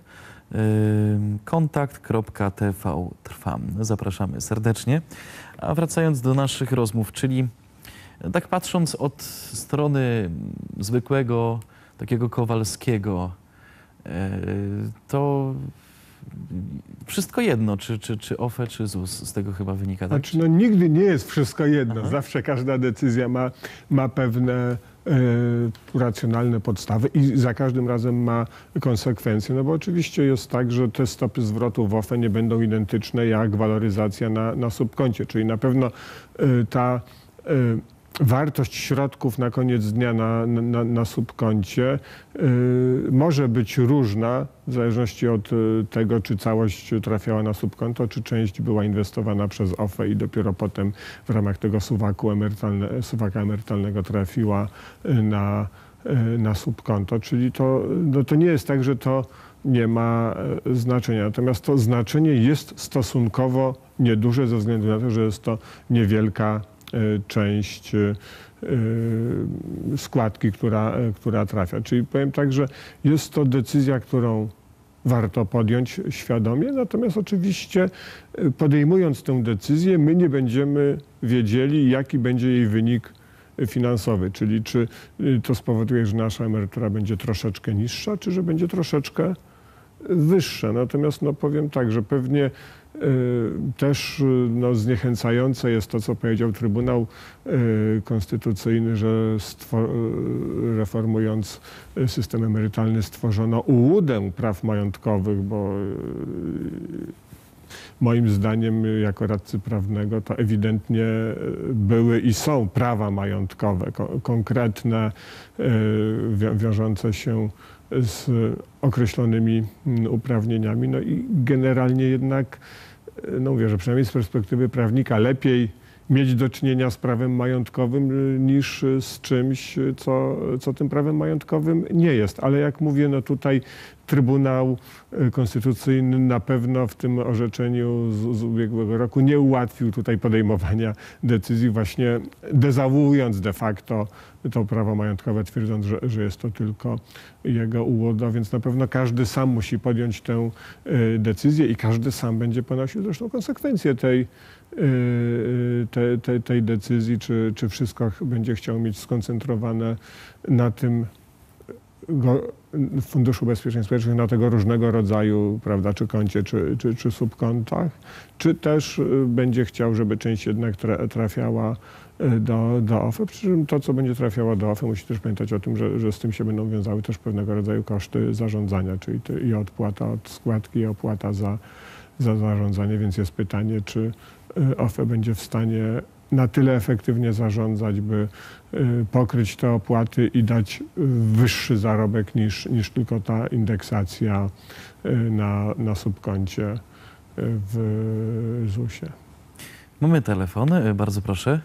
kontakt kropka t v trwam. Zapraszamy serdecznie. A wracając do naszych rozmów, czyli tak patrząc od strony zwykłego, takiego Kowalskiego, to wszystko jedno, czy, czy, czy O F E, czy Z U S, z tego chyba wynika. Tak? Znaczy, no nigdy nie jest wszystko jedno. Aha. Zawsze każda decyzja ma, ma pewne e, racjonalne podstawy i za każdym razem ma konsekwencje. No bo oczywiście jest tak, że te stopy zwrotu w O F E nie będą identyczne jak waloryzacja na, na subkoncie, czyli na pewno e, ta e, wartość środków na koniec dnia na, na, na subkoncie y, może być różna w zależności od y, tego, czy całość trafiała na subkonto, czy część była inwestowana przez O F E i dopiero potem w ramach tego suwaku emerytalne, suwaka emerytalnego trafiła y, na, y, na subkonto. Czyli to, no to nie jest tak, że to nie ma y, znaczenia. Natomiast to znaczenie jest stosunkowo nieduże ze względu na to, że jest to niewielka część składki, która, która trafia. Czyli powiem tak, że jest to decyzja, którą warto podjąć świadomie, natomiast oczywiście podejmując tę decyzję, my nie będziemy wiedzieli, jaki będzie jej wynik finansowy, czyli czy to spowoduje, że nasza emerytura będzie troszeczkę niższa, czy że będzie troszeczkę wyższa. Natomiast no, powiem tak, że pewnie też no, zniechęcające jest to, co powiedział Trybunał Konstytucyjny, że reformując system emerytalny stworzono ułudę praw majątkowych, bo moim zdaniem jako radcy prawnego to ewidentnie były i są prawa majątkowe, konkretne, wiążące się z określonymi uprawnieniami. No i generalnie jednak, no mówię, że przynajmniej z perspektywy prawnika lepiej mieć do czynienia z prawem majątkowym niż z czymś, co, co tym prawem majątkowym nie jest. Ale jak mówię, no tutaj Trybunał Konstytucyjny na pewno w tym orzeczeniu z, z ubiegłego roku nie ułatwił tutaj podejmowania decyzji, właśnie dezawuując de facto to prawo majątkowe, twierdząc, że, że jest to tylko jego ułoda, więc na pewno każdy sam musi podjąć tę decyzję i każdy sam będzie ponosił zresztą konsekwencje tej, tej, tej, tej decyzji, czy, czy wszystko będzie chciał mieć skoncentrowane na tym go, Funduszu Ubezpieczeń Społecznych na tego różnego rodzaju, prawda, czy koncie, czy, czy, czy subkontach, czy też będzie chciał, żeby część jednak trafiała do, do O F E. Przy czym to, co będzie trafiało do O F E, musi też pamiętać o tym, że, że z tym się będą wiązały też pewnego rodzaju koszty zarządzania, czyli i odpłata od składki, i opłata za, za zarządzanie, więc jest pytanie, czy O F E będzie w stanie na tyle efektywnie zarządzać, by pokryć te opłaty i dać wyższy zarobek niż, niż tylko ta indeksacja na, na subkoncie w zusie. Mamy telefon, bardzo proszę.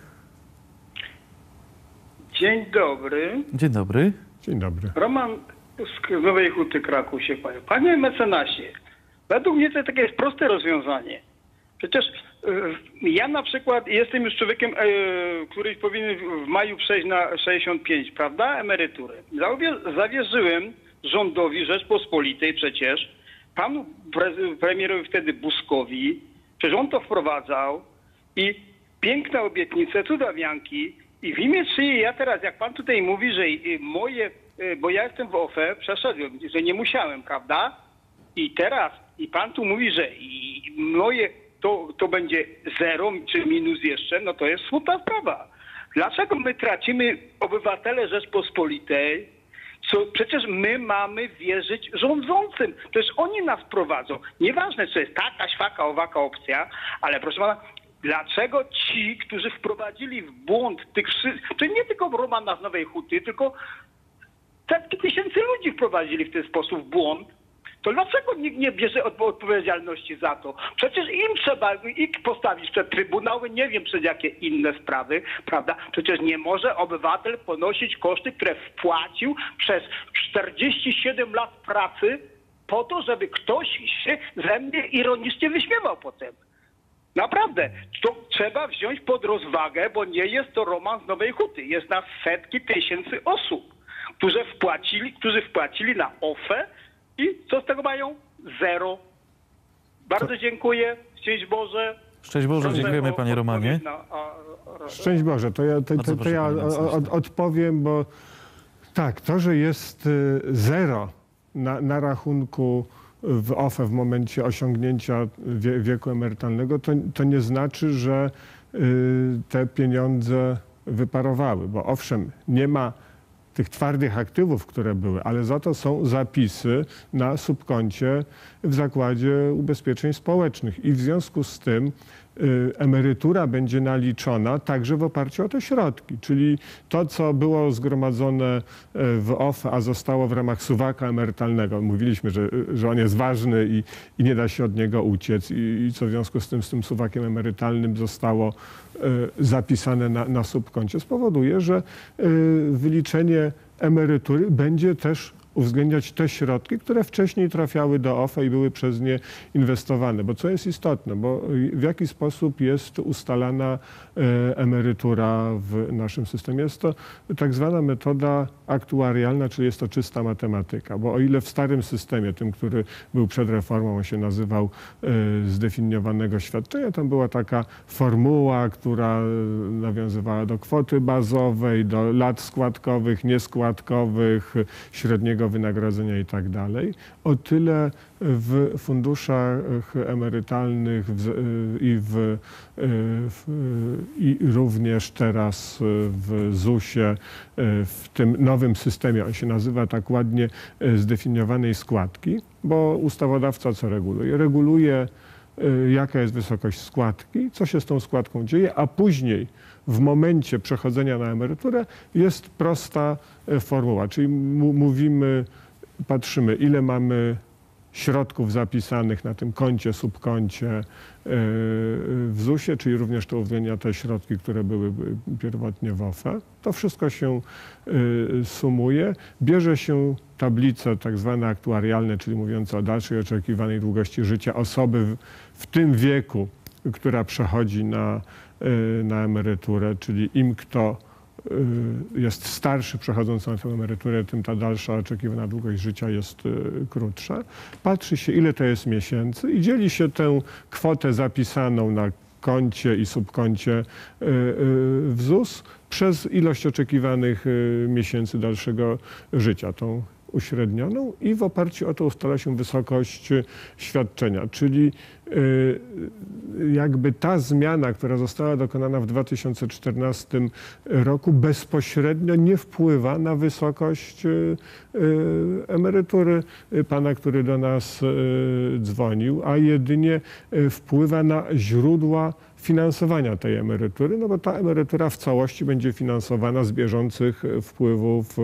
Dzień dobry. Dzień dobry. Dzień dobry. Roman z Nowej Huty, Kraków się panie. Panie mecenasie, według mnie to takie jest proste rozwiązanie. Przecież y, ja na przykład jestem już człowiekiem, y, który powinien w maju przejść na sześćdziesiąt pięć, prawda, emeryturę. Zawier- zawierzyłem rządowi Rzeczpospolitej przecież, panu pre- premierowi wtedy Buzkowi, przecież on to wprowadzał i piękne obietnice, cudawianki i w imię czyjej ja teraz, jak pan tutaj mówi, że y, moje, y, bo ja jestem w O F E, przeszedłem, że nie musiałem, prawda? I teraz, i pan tu mówi, że i moje To, to będzie zero czy minus jeszcze, no to jest smutna sprawa. Dlaczego my tracimy, obywatele Rzeczpospolitej, co przecież my mamy wierzyć rządzącym. Przecież oni nas prowadzą. Nieważne, czy jest taka, śwaka, owaka opcja, ale proszę pana, dlaczego ci, którzy wprowadzili w błąd tych wszystkich, czyli nie tylko Romana z Nowej Huty, tylko setki tysięcy ludzi wprowadzili w ten sposób w błąd, to dlaczego nikt nie bierze odpowiedzialności za to? Przecież im trzeba ich postawić przed trybunały, nie wiem przed jakie inne sprawy, prawda? Przecież nie może obywatel ponosić koszty, które wpłacił przez czterdzieści siedem lat pracy po to, żeby ktoś się ze mnie ironicznie wyśmiewał potem. Naprawdę, to trzeba wziąć pod rozwagę, bo nie jest to Roman z Nowej Huty. Jest nas setki tysięcy osób, którzy wpłacili, którzy wpłacili na O F E, i co z tego mają? Zero. Bardzo dziękuję. Szczęść Boże. Szczęść Boże, Proszę dziękujemy o panie Romanie. Na, a, a, Szczęść Boże, to ja, to, to, to ja od, odpowiem, bo tak, to, że jest zero na, na rachunku w O F E w momencie osiągnięcia wie, wieku emerytalnego, to, to nie znaczy, że y, te pieniądze wyparowały, bo owszem, nie ma tych twardych aktywów, które były, ale za to są zapisy na subkoncie w Zakładzie Ubezpieczeń Społecznych i w związku z tym y, emerytura będzie naliczona także w oparciu o te środki, czyli to, co było zgromadzone w O F E, a zostało w ramach suwaka emerytalnego. Mówiliśmy, że, że on jest ważny i, i nie da się od niego uciec i, i co w związku z tym, z tym suwakiem emerytalnym zostało y, zapisane na, na subkoncie, spowoduje, że y, wyliczenie emerytury będzie też uwzględniać te środki, które wcześniej trafiały do O F E i były przez nie inwestowane. Bo co jest istotne, bo w jaki sposób jest ustalana emerytura w naszym systemie? Jest to tak zwana metoda aktuarialna, czyli jest to czysta matematyka. Bo o ile w starym systemie, tym, który był przed reformą, on się nazywał zdefiniowanego świadczenia, tam była taka formuła, która nawiązywała do kwoty bazowej, do lat składkowych, nieskładkowych, średniego wynagrodzenia i tak dalej. O tyle w funduszach emerytalnych w, i, w, w, i również teraz w zusie, w tym nowym systemie, on się nazywa tak ładnie zdefiniowanej składki, bo ustawodawca co reguluje? Reguluje, jaka jest wysokość składki, co się z tą składką dzieje, a później w momencie przechodzenia na emeryturę jest prosta formuła, czyli mówimy, patrzymy, ile mamy środków zapisanych na tym koncie, subkoncie w zusie, czyli również to uwzględnia te środki, które były pierwotnie w O F E. To wszystko się sumuje. Bierze się tablice tak zwane aktuarialne, czyli mówiące o dalszej oczekiwanej długości życia osoby w, w tym wieku, która przechodzi na, na emeryturę, czyli im kto jest starszy, przechodząc na tę emeryturę, tym ta dalsza oczekiwana długość życia jest krótsza. Patrzy się, ile to jest miesięcy i dzieli się tę kwotę zapisaną na koncie i subkoncie w ZUS przez ilość oczekiwanych miesięcy dalszego życia. Tą uśrednioną i w oparciu o to ustala się wysokość świadczenia. Czyli jakby ta zmiana, która została dokonana w dwa tysiące czternastym roku, bezpośrednio nie wpływa na wysokość emerytury pana, który do nas dzwonił, a jedynie wpływa na źródła finansowania tej emerytury, no bo ta emerytura w całości będzie finansowana z bieżących wpływów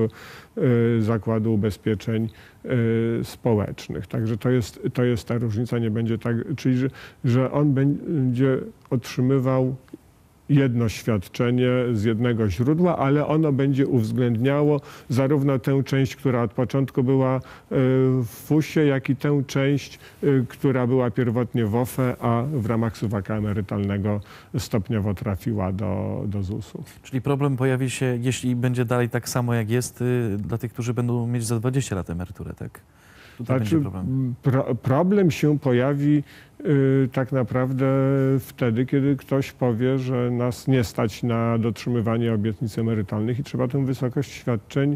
Zakładu Ubezpieczeń Społecznych. Także to jest, to jest ta różnica, nie będzie tak, czyli że, że on będzie otrzymywał jedno świadczenie z jednego źródła, ale ono będzie uwzględniało zarówno tę część, która od początku była w fusie, jak i tę część, która była pierwotnie w O F E, a w ramach suwaka emerytalnego stopniowo trafiła do, do zusu. Czyli problem pojawi się, jeśli będzie dalej tak samo jak jest, dla tych, którzy będą mieć za dwadzieścia lat emeryturę, tak? Tutaj Znaczy, będzie problem. Pro, problem się pojawi y, tak naprawdę wtedy, kiedy ktoś powie, że nas nie stać na dotrzymywanie obietnic emerytalnych i trzeba tę wysokość świadczeń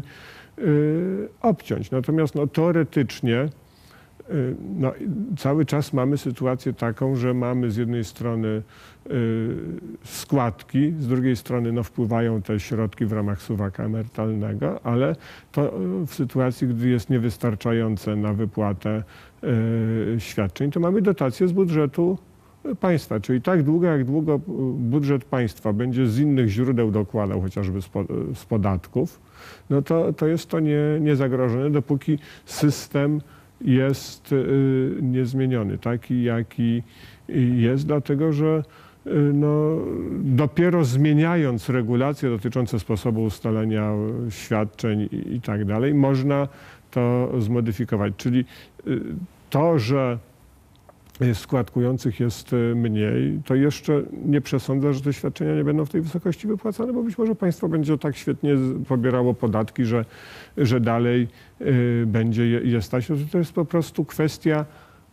y, obciąć. Natomiast no, teoretycznie y, no, cały czas mamy sytuację taką, że mamy z jednej strony y, składki, z drugiej strony no, wpływają te środki w ramach suwaka emerytalnego, ale to w sytuacji, gdy jest niewystarczające na wypłatę y, świadczeń, to mamy dotacje z budżetu państwa. Czyli tak długo, jak długo budżet państwa będzie z innych źródeł dokładał, chociażby z, po, z podatków, no to, to jest to nie, niezagrożone, dopóki system jest y, niezmieniony, taki jaki jest, dlatego że no, dopiero zmieniając regulacje dotyczące sposobu ustalenia świadczeń i, i tak dalej, można to zmodyfikować. Czyli to, że składkujących jest mniej, to jeszcze nie przesądza, że te świadczenia nie będą w tej wysokości wypłacane, bo być może państwo będzie tak świetnie pobierało podatki, że, że dalej będzie je, je stać. To jest po prostu kwestia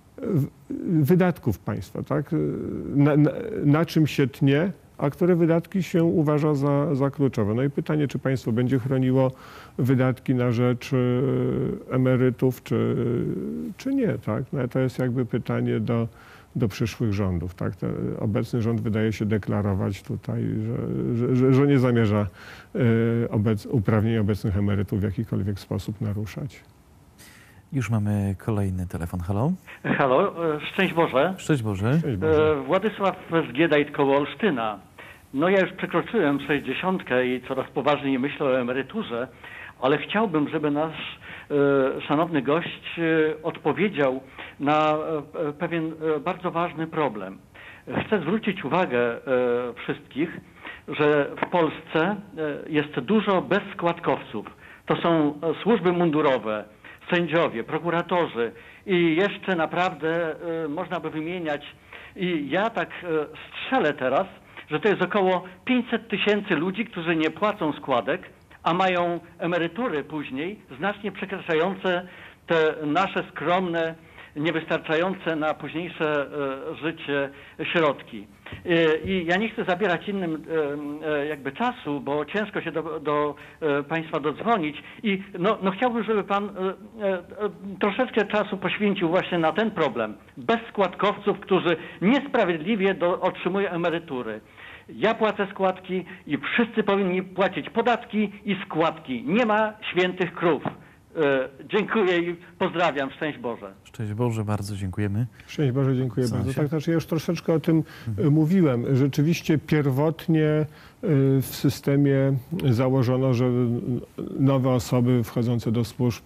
wydatków państwa, tak? Na, na, na czym się tnie, a które wydatki się uważa za, za kluczowe. No i pytanie, czy państwo będzie chroniło wydatki na rzecz emerytów, czy, czy nie, tak? No to jest jakby pytanie do, do przyszłych rządów, tak? Ten obecny rząd wydaje się deklarować tutaj, że, że, że nie zamierza obec, uprawnień obecnych emerytów w jakikolwiek sposób naruszać. Już mamy kolejny telefon. Halo? Halo, szczęść Boże. Szczęść Boże. Szczęść Boże. Władysław z Giedajt koło Olsztyna. No ja już przekroczyłem sześćdziesiątkę i coraz poważniej myślę o emeryturze, ale chciałbym, żeby nasz e, szanowny gość e, odpowiedział na e, pewien e, bardzo ważny problem. Chcę zwrócić uwagę e, wszystkich, że w Polsce e, jest dużo bezskładkowców. To są służby mundurowe, sędziowie, prokuratorzy i jeszcze naprawdę y, można by wymieniać. I ja tak y, strzelę teraz, że to jest około pięćset tysięcy ludzi, którzy nie płacą składek, a mają emerytury później znacznie przekraczające te nasze skromne, niewystarczające na późniejsze e, życie środki. E, I ja nie chcę zabierać innym e, jakby czasu, bo ciężko się do, do e, państwa dodzwonić i no, no chciałbym, żeby pan e, e, troszeczkę czasu poświęcił właśnie na ten problem bezskładkowców, którzy niesprawiedliwie do, otrzymują emerytury. Ja płacę składki i wszyscy powinni płacić podatki i składki. Nie ma świętych krów. E, dziękuję i pozdrawiam. Szczęść Boże. Szczęść Boże, bardzo dziękujemy. Szczęść Boże, dziękuję Są bardzo. się? Tak, znaczy ja już troszeczkę o tym mhm. mówiłem. Rzeczywiście pierwotnie w systemie założono, że nowe osoby wchodzące do służb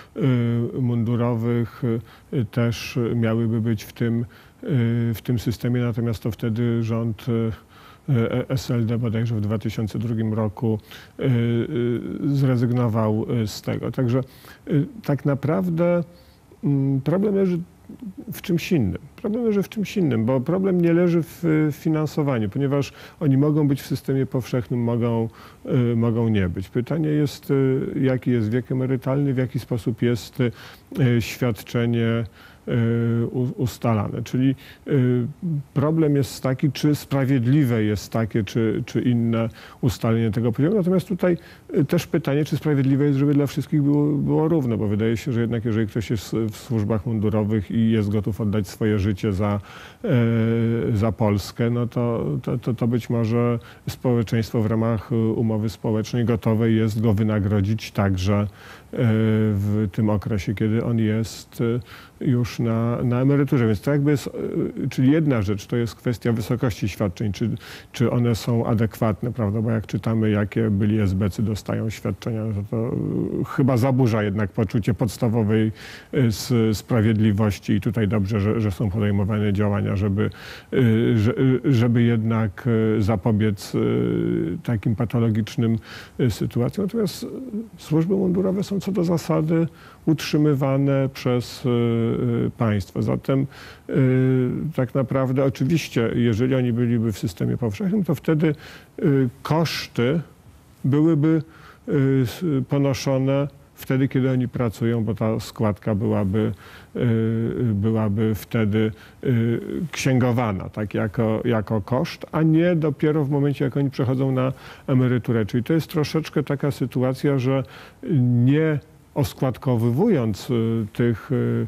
mundurowych też miałyby być w tym, w tym systemie, natomiast to wtedy rząd S L D bodajże w dwa tysiące drugim roku zrezygnował z tego. Także tak naprawdę problem leży w czymś innym. Problem leży w czymś innym, bo problem nie leży w finansowaniu, ponieważ oni mogą być w systemie powszechnym, mogą, mogą nie być. Pytanie jest, jaki jest wiek emerytalny, w jaki sposób jest świadczenie ustalane. Czyli problem jest taki, czy sprawiedliwe jest takie, czy, czy inne ustalenie tego poziomu. Natomiast tutaj też pytanie, czy sprawiedliwe jest, żeby dla wszystkich było, było równo, bo wydaje się, że jednak jeżeli ktoś jest w służbach mundurowych i jest gotów oddać swoje życie za, za Polskę, no to, to, to, to być może społeczeństwo w ramach umowy społecznej gotowe jest go wynagrodzić także w tym okresie, kiedy on jest już na, na emeryturze. Więc to jakby jest, czyli jedna rzecz to jest kwestia wysokości świadczeń, czy, czy one są adekwatne, prawda? Bo jak czytamy, jakie byli esbecy dostają świadczenia, to, to chyba zaburza jednak poczucie podstawowej sprawiedliwości i tutaj dobrze, że, że są podejmowane działania, żeby, żeby jednak zapobiec takim patologicznym sytuacjom. Natomiast służby mundurowe są co do zasady utrzymywane przez państwo. Zatem tak naprawdę oczywiście, jeżeli oni byliby w systemie powszechnym, to wtedy koszty byłyby ponoszone wtedy, kiedy oni pracują, bo ta składka byłaby, byłaby wtedy księgowana tak, jako, jako koszt, a nie dopiero w momencie, jak oni przechodzą na emeryturę. Czyli to jest troszeczkę taka sytuacja, że nie oskładkowywując tych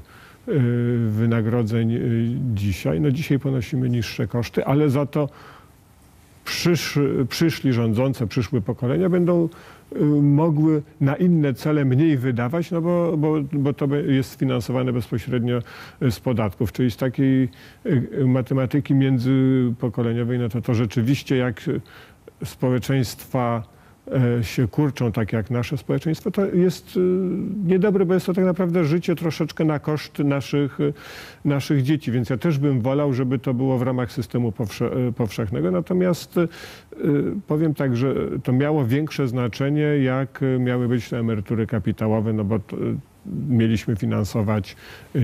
wynagrodzeń dzisiaj, no dzisiaj ponosimy niższe koszty, ale za to przysz, przyszli rządzące, przyszłe pokolenia będą mogły na inne cele mniej wydawać, no bo, bo, bo to jest sfinansowane bezpośrednio z podatków. Czyli z takiej matematyki międzypokoleniowej, no to to rzeczywiście jak społeczeństwa się kurczą, tak jak nasze społeczeństwo, to jest niedobre, bo jest to tak naprawdę życie troszeczkę na koszt naszych, naszych dzieci. Więc ja też bym wolał, żeby to było w ramach systemu powsze, powszechnego. Natomiast powiem tak, że to miało większe znaczenie, jak miały być te emerytury kapitałowe, no bo to, mieliśmy finansować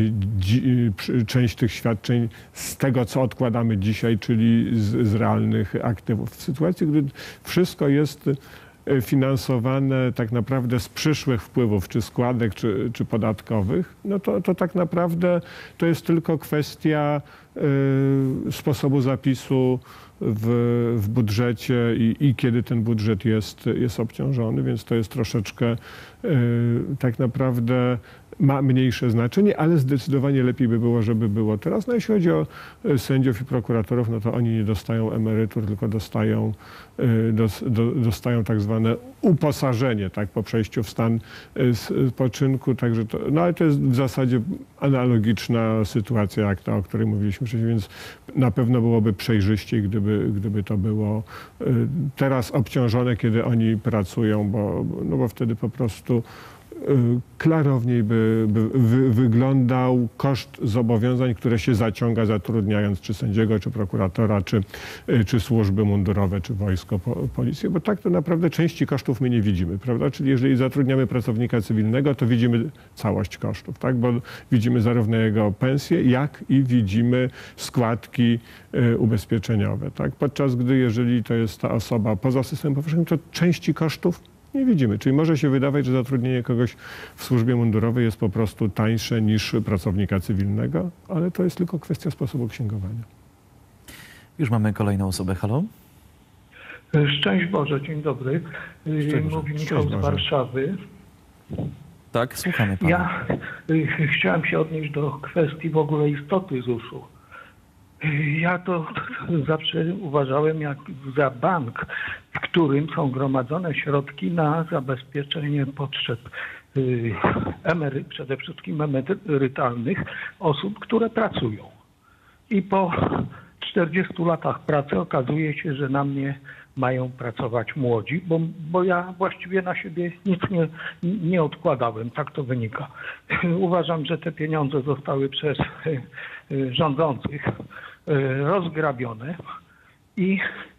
część tych świadczeń z tego, co odkładamy dzisiaj, czyli z, z realnych aktywów. W sytuacji, gdy wszystko jest finansowane tak naprawdę z przyszłych wpływów, czy składek, czy, czy podatkowych, no to, to tak naprawdę to jest tylko kwestia y, sposobu zapisu w, w budżecie i, i kiedy ten budżet jest, jest obciążony, więc to jest troszeczkę y, tak naprawdę ma mniejsze znaczenie, ale zdecydowanie lepiej by było, żeby było teraz. No jeśli chodzi o sędziów i prokuratorów, no to oni nie dostają emerytur, tylko dostają, dos, do, dostają tak zwane uposażenie, tak, po przejściu w stan spoczynku. Także to, no ale to jest w zasadzie analogiczna sytuacja jak ta, o której mówiliśmy wcześniej, więc na pewno byłoby przejrzyściej, gdyby, gdyby to było teraz obciążone, kiedy oni pracują, bo, no bo wtedy po prostu klarowniej by, by wy, wyglądał koszt zobowiązań, które się zaciąga, zatrudniając czy sędziego, czy prokuratora, czy, czy służby mundurowe, czy wojsko, po, policję, bo tak to naprawdę części kosztów my nie widzimy, prawda? Czyli jeżeli zatrudniamy pracownika cywilnego, to widzimy całość kosztów, tak? Bo widzimy zarówno jego pensję, jak i widzimy składki y, ubezpieczeniowe, tak? Podczas gdy jeżeli to jest ta osoba poza systemem powszechnym, to części kosztów nie widzimy. Czyli może się wydawać, że zatrudnienie kogoś w służbie mundurowej jest po prostu tańsze niż pracownika cywilnego, ale to jest tylko kwestia sposobu księgowania. Już mamy kolejną osobę. Halo? Szczęść Boże, dzień dobry. Szczęść Mówi Boże. Michał Szczęść z Boże. Warszawy. Tak, słuchamy pana. Ja chciałem się odnieść do kwestii w ogóle istoty zusu. Ja to zawsze uważałem jak za bank, w którym są gromadzone środki na zabezpieczenie potrzeb emery, przede wszystkim emerytalnych osób, które pracują. I po czterdziestu latach pracy okazuje się, że na mnie mają pracować młodzi, bo, bo ja właściwie na siebie nic nie, nie odkładałem, tak to wynika. Uważam, że te pieniądze zostały przez rządzących rozgrabione i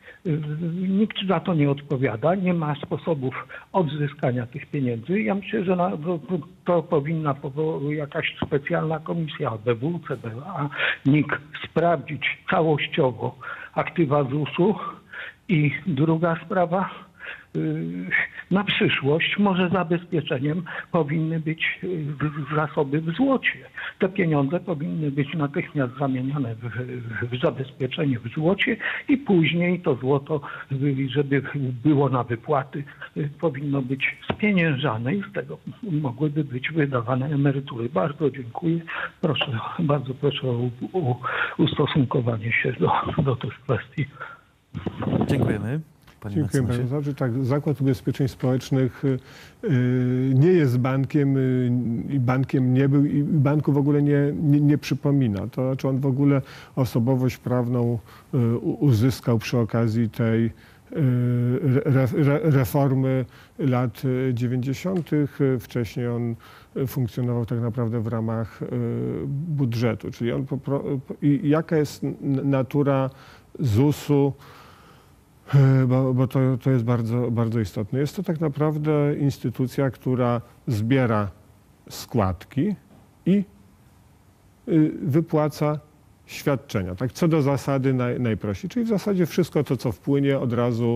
nikt za to nie odpowiada, nie ma sposobów odzyskania tych pieniędzy. Ja myślę, że na, to, to powinna jakaś specjalna komisja A B W, C B A, N I K sprawdzić całościowo aktywa zusu. I druga sprawa, na przyszłość może zabezpieczeniem powinny być zasoby w złocie. Te pieniądze powinny być natychmiast zamienione w, w zabezpieczenie w złocie i później to złoto, żeby było na wypłaty, powinno być spieniężane i z tego mogłyby być wydawane emerytury. Bardzo dziękuję. Proszę, bardzo proszę o, o ustosunkowanie się do, do tych kwestii. Dziękujemy. Panie Dziękuję mecenasie. bardzo. Tak, Zakład Ubezpieczeń Społecznych y, nie jest bankiem y, i bankiem nie był i banku w ogóle nie, nie, nie przypomina. To znaczy on w ogóle osobowość prawną y, uzyskał przy okazji tej re, re, reformy lat dziewięćdziesiątych. Wcześniej on funkcjonował tak naprawdę w ramach budżetu. Czyli on po, i jaka jest natura zusu? Bo, bo to, to jest bardzo, bardzo istotne. Jest to tak naprawdę instytucja, która zbiera składki i wypłaca świadczenia. Tak, co do zasady naj, najprościej. Czyli w zasadzie wszystko to, co wpłynie, od razu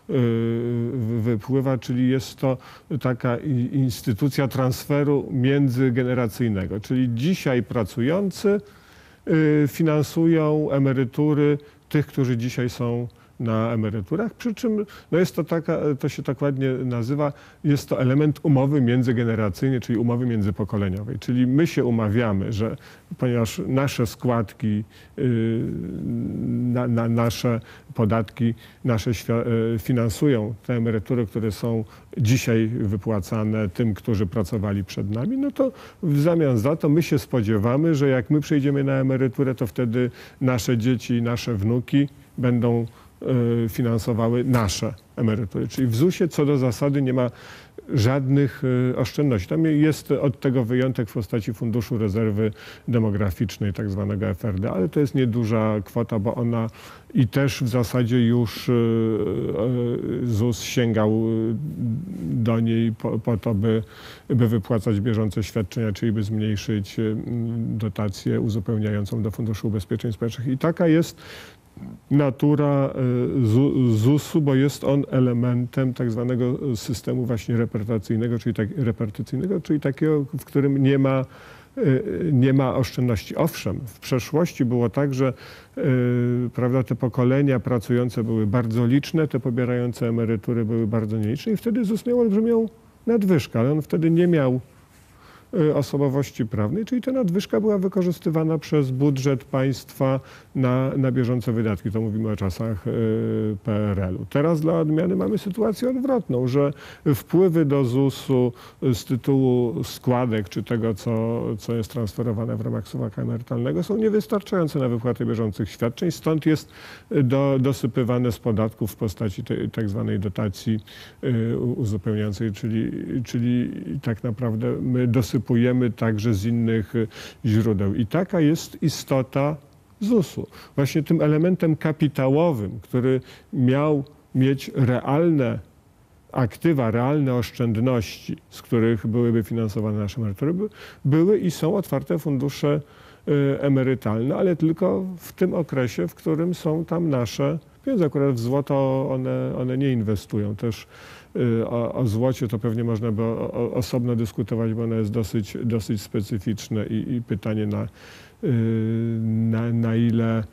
wypływa, czyli jest to taka instytucja transferu międzygeneracyjnego. Czyli dzisiaj pracujący finansują emerytury tych, którzy dzisiaj są na emeryturach, przy czym no jest to taka, to się tak ładnie nazywa, jest to element umowy międzygeneracyjnej, czyli umowy międzypokoleniowej. Czyli my się umawiamy, że ponieważ nasze składki, na, na nasze podatki, nasze finansują te emerytury, które są dzisiaj wypłacane tym, którzy pracowali przed nami, no to w zamian za to my się spodziewamy, że jak my przejdziemy na emeryturę, to wtedy nasze dzieci i nasze wnuki będą finansowały nasze emerytury. Czyli w zusie co do zasady nie ma żadnych oszczędności. Tam jest od tego wyjątek w postaci Funduszu Rezerwy Demograficznej, tak zwanego F R D, ale to jest nieduża kwota, bo ona i też w zasadzie już ZUS sięgał do niej po, po to, by, by wypłacać bieżące świadczenia, czyli by zmniejszyć dotację uzupełniającą do Funduszu Ubezpieczeń Społecznych. I taka jest natura zusu, bo jest on elementem tak zwanego systemu właśnie repartycyjnego, czyli, tak, repartycyjnego, czyli takiego, w którym nie ma, nie ma oszczędności. Owszem, w przeszłości było tak, że prawda, te pokolenia pracujące były bardzo liczne, te pobierające emerytury były bardzo nieliczne i wtedy ZUS miał olbrzymią nadwyżkę, ale on wtedy nie miał osobowości prawnej, czyli ta nadwyżka była wykorzystywana przez budżet państwa na, na bieżące wydatki. To mówimy o czasach P R L u. Teraz dla odmiany mamy sytuację odwrotną, że wpływy do zusu z tytułu składek czy tego, co, co jest transferowane w ramach suwaka emerytalnego, są niewystarczające na wypłatę bieżących świadczeń. Stąd jest do, dosypywane z podatków w postaci tej tak zwanej dotacji uzupełniającej, czyli, czyli tak naprawdę my dosypujemy także z innych źródeł. I taka jest istota zusu. Właśnie tym elementem kapitałowym, który miał mieć realne aktywa, realne oszczędności, z których byłyby finansowane nasze emerytury, były i są otwarte fundusze emerytalne, ale tylko w tym okresie, w którym są tam nasze pieniądze. Akurat w złoto one, one nie inwestują. Też O, o złocie to pewnie można by o, o, osobno dyskutować, bo ono jest dosyć, dosyć specyficzne i, i pytanie na, na, na ile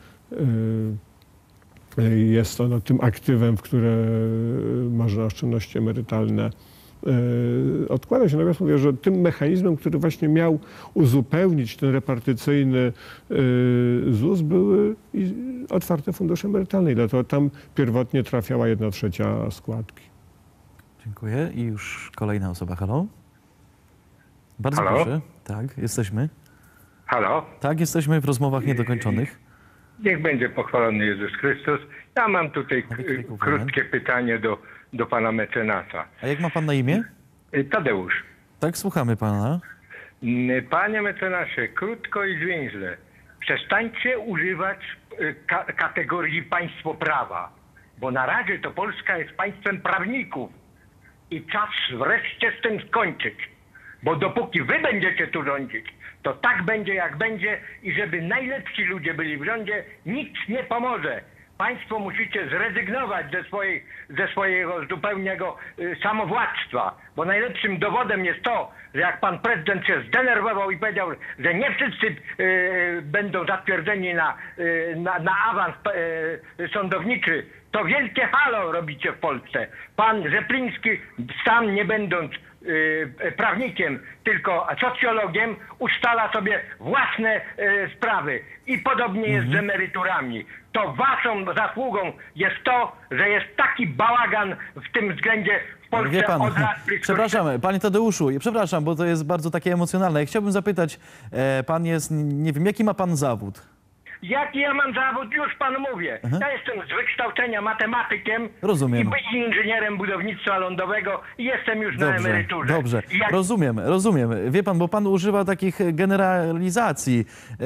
jest ono tym aktywem, w które można oszczędności emerytalne odkładać. Natomiast mówię, że tym mechanizmem, który właśnie miał uzupełnić ten repartycyjny ZUS, były otwarte fundusze emerytalne. Dlatego tam pierwotnie trafiała jedna trzecia składki. Dziękuję. I już kolejna osoba. Halo? Bardzo Halo? proszę. Tak, jesteśmy. Halo? Tak, jesteśmy w rozmowach niedokończonych. Niech będzie pochwalony Jezus Chrystus. Ja mam tutaj k- krótkie pytanie do, do pana mecenasa. A jak ma pan na imię? Tadeusz. Tak, słuchamy pana. Panie mecenasie, krótko i zwięźle. Przestańcie używać ka- kategorii państwo prawa, bo na razie to Polska jest państwem prawników i czas wreszcie z tym skończyć, bo dopóki wy będziecie tu rządzić, to tak będzie jak będzie i żeby najlepsi ludzie byli w rządzie, nic nie pomoże, Państwo musicie zrezygnować ze, swojej, ze swojego zupełnego y, samowładztwa, bo najlepszym dowodem jest to, że jak pan prezydent się zdenerwował i powiedział, że nie wszyscy y, będą zatwierdzeni na, y, na, na awans y, sądowniczy, to wielkie halo robicie w Polsce. Pan Rzepliński, sam nie będąc y, prawnikiem, tylko socjologiem, ustala sobie własne y, sprawy. I podobnie jest Mhm. z emeryturami. To waszą zasługą jest to, że jest taki bałagan w tym względzie w Polsce Wie pan, od lat blisko... przepraszam, panie Tadeuszu, przepraszam, bo to jest bardzo takie emocjonalne. Chciałbym zapytać, e, pan jest, nie wiem, jaki ma pan zawód? Jaki ja mam zawód, już panu mówię. Aha. Ja jestem z wykształcenia matematykiem Rozumiem. i inżynierem budownictwa lądowego i jestem już na Dobrze, emeryturze. dobrze. I jak... Rozumiem, rozumiem. Wie pan, bo pan używa takich generalizacji. E,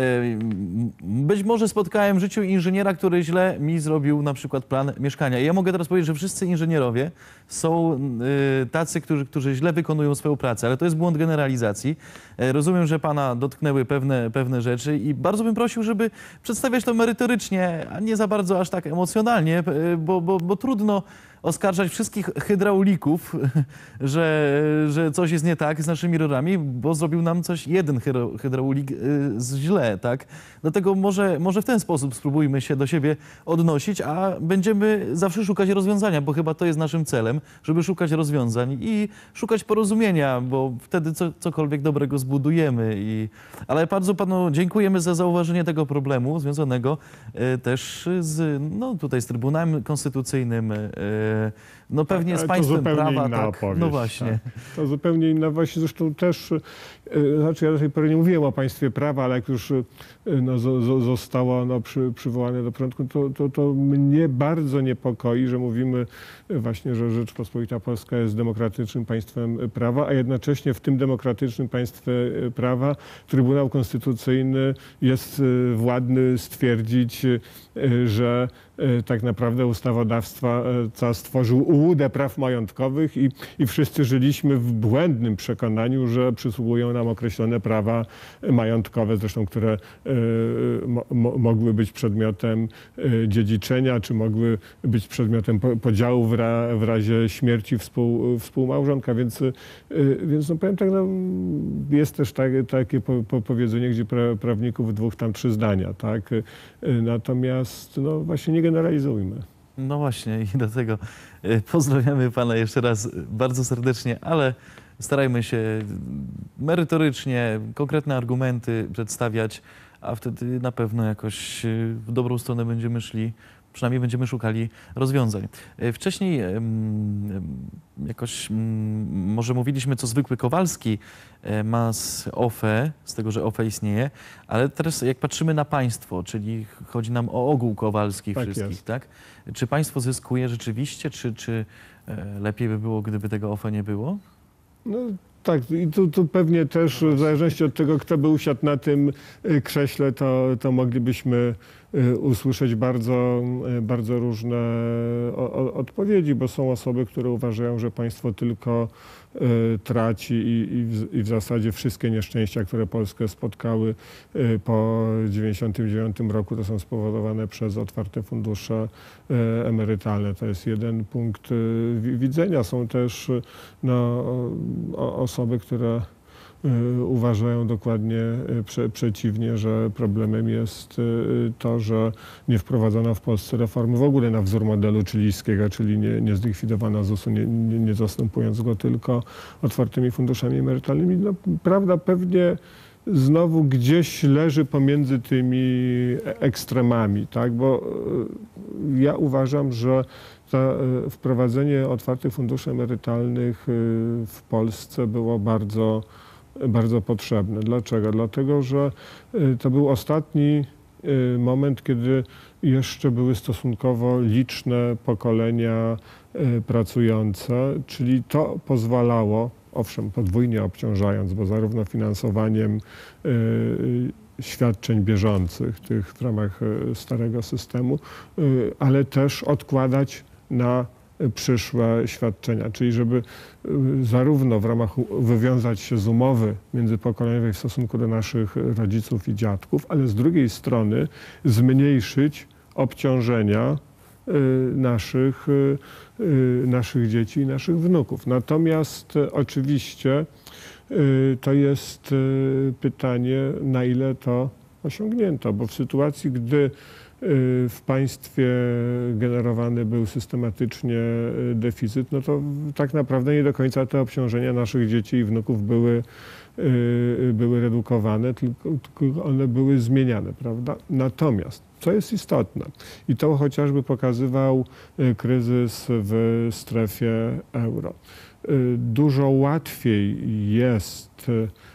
Być może spotkałem w życiu inżyniera, który źle mi zrobił na przykład plan mieszkania. I ja mogę teraz powiedzieć, że wszyscy inżynierowie są e, tacy, którzy, którzy źle wykonują swoją pracę, ale to jest błąd generalizacji. E, Rozumiem, że pana dotknęły pewne, pewne rzeczy i bardzo bym prosił, żeby przedstawiać to merytorycznie, a nie za bardzo aż tak emocjonalnie, e, bo, bo, bo trudno oskarżać wszystkich hydraulików, że, że coś jest nie tak z naszymi rurami, bo zrobił nam coś jeden hydro- hydraulik y, źle, tak? Dlatego może, może w ten sposób spróbujmy się do siebie odnosić, a będziemy zawsze szukać rozwiązania, bo chyba to jest naszym celem, żeby szukać rozwiązań i szukać porozumienia, bo wtedy co, cokolwiek dobrego zbudujemy. I, ale bardzo panu dziękujemy za zauważenie tego problemu związanego y, też z, no, tutaj z Trybunałem Konstytucyjnym, y, no pewnie Tak, z ale państwem to zupełnie prawa, inna tak, opowieść, no właśnie. Tak. To zupełnie inna właśnie, zresztą też, yy, znaczy ja do tej pory nie mówiłem o państwie prawa, ale jak już yy, no, zo, zo, zostało no, przy, przywołane do porządku, to, to, to mnie bardzo niepokoi, że mówimy właśnie, że Rzeczpospolita Polska jest demokratycznym państwem prawa, a jednocześnie w tym demokratycznym państwie prawa Trybunał Konstytucyjny jest yy, władny stwierdzić, yy, że yy, tak naprawdę ustawodawstwa yy, stworzył ułudę praw majątkowych i, i wszyscy żyliśmy w błędnym przekonaniu, że przysługują nam określone prawa majątkowe, zresztą które y, mo, mogły być przedmiotem y, dziedziczenia, czy mogły być przedmiotem po, podziału w, ra, w razie śmierci współ, współmałżonka. Więc, y, więc no powiem tak, no, jest też tak, takie po, po powiedzenie, gdzie pra, prawników dwóch, tam trzy zdania. Tak? Y, natomiast no, właśnie nie generalizujmy. No właśnie i dlatego e, pozdrawiamy pana jeszcze raz bardzo serdecznie, ale starajmy się merytorycznie, konkretne argumenty przedstawiać, a wtedy na pewno jakoś e, w dobrą stronę będziemy szli, przynajmniej będziemy szukali rozwiązań. E, Wcześniej em, jakoś mm, może mówiliśmy, co zwykły Kowalski e, ma z O F E, z tego, że O F E istnieje, ale teraz jak patrzymy na państwo, czyli chodzi nam o ogół Kowalskich Tak wszystkich, jest. tak? Czy państwo zyskuje rzeczywiście, czy, czy e, lepiej by było, gdyby tego O F E nie było? No tak, i tu, tu pewnie też w zależności od tego, kto by usiadł na tym y, krześle, to, to moglibyśmy y, usłyszeć bardzo, y, bardzo różne o, o, odpowiedzi, bo są osoby, które uważają, że państwo tylko y, traci i, i, w, i w zasadzie wszystkie nieszczęścia, które Polskę spotkały y, po dziewięćdziesiątym dziewiątym roku, to są spowodowane przez otwarte fundusze y, emerytalne. To jest jeden punkt y, wi- widzenia. Są też y, no, o, osoby, które y, uważają dokładnie y, prze, przeciwnie, że problemem jest y, to, że nie wprowadzono w Polsce reformy w ogóle na wzór modelu chilijskiego, czyli nie, nie zlikwidowano zusu, nie, nie, nie zastępując go tylko otwartymi funduszami emerytalnymi. No, prawda pewnie znowu gdzieś leży pomiędzy tymi ekstremami, tak? Bo y, ja uważam, że to y, wprowadzenie otwartych funduszy emerytalnych y, w Polsce było bardzo, bardzo potrzebne. Dlaczego? Dlatego, że y, to był ostatni y, moment, kiedy jeszcze były stosunkowo liczne pokolenia y, pracujące, czyli to pozwalało, owszem, podwójnie obciążając, bo zarówno finansowaniem y, świadczeń bieżących, tych w ramach y, starego systemu, y, ale też odkładać na przyszłe świadczenia, czyli żeby zarówno w ramach wywiązać się z umowy międzypokoleniowej w stosunku do naszych rodziców i dziadków, ale z drugiej strony zmniejszyć obciążenia naszych, naszych dzieci i naszych wnuków. Natomiast oczywiście to jest pytanie, na ile to osiągnięto, bo w sytuacji, gdy w państwie generowany był systematycznie deficyt, no to tak naprawdę nie do końca te obciążenia naszych dzieci i wnuków były, były redukowane, tylko, tylko one były zmieniane, prawda? Natomiast, co jest istotne, i to chociażby pokazywał kryzys w strefie euro, dużo łatwiej jest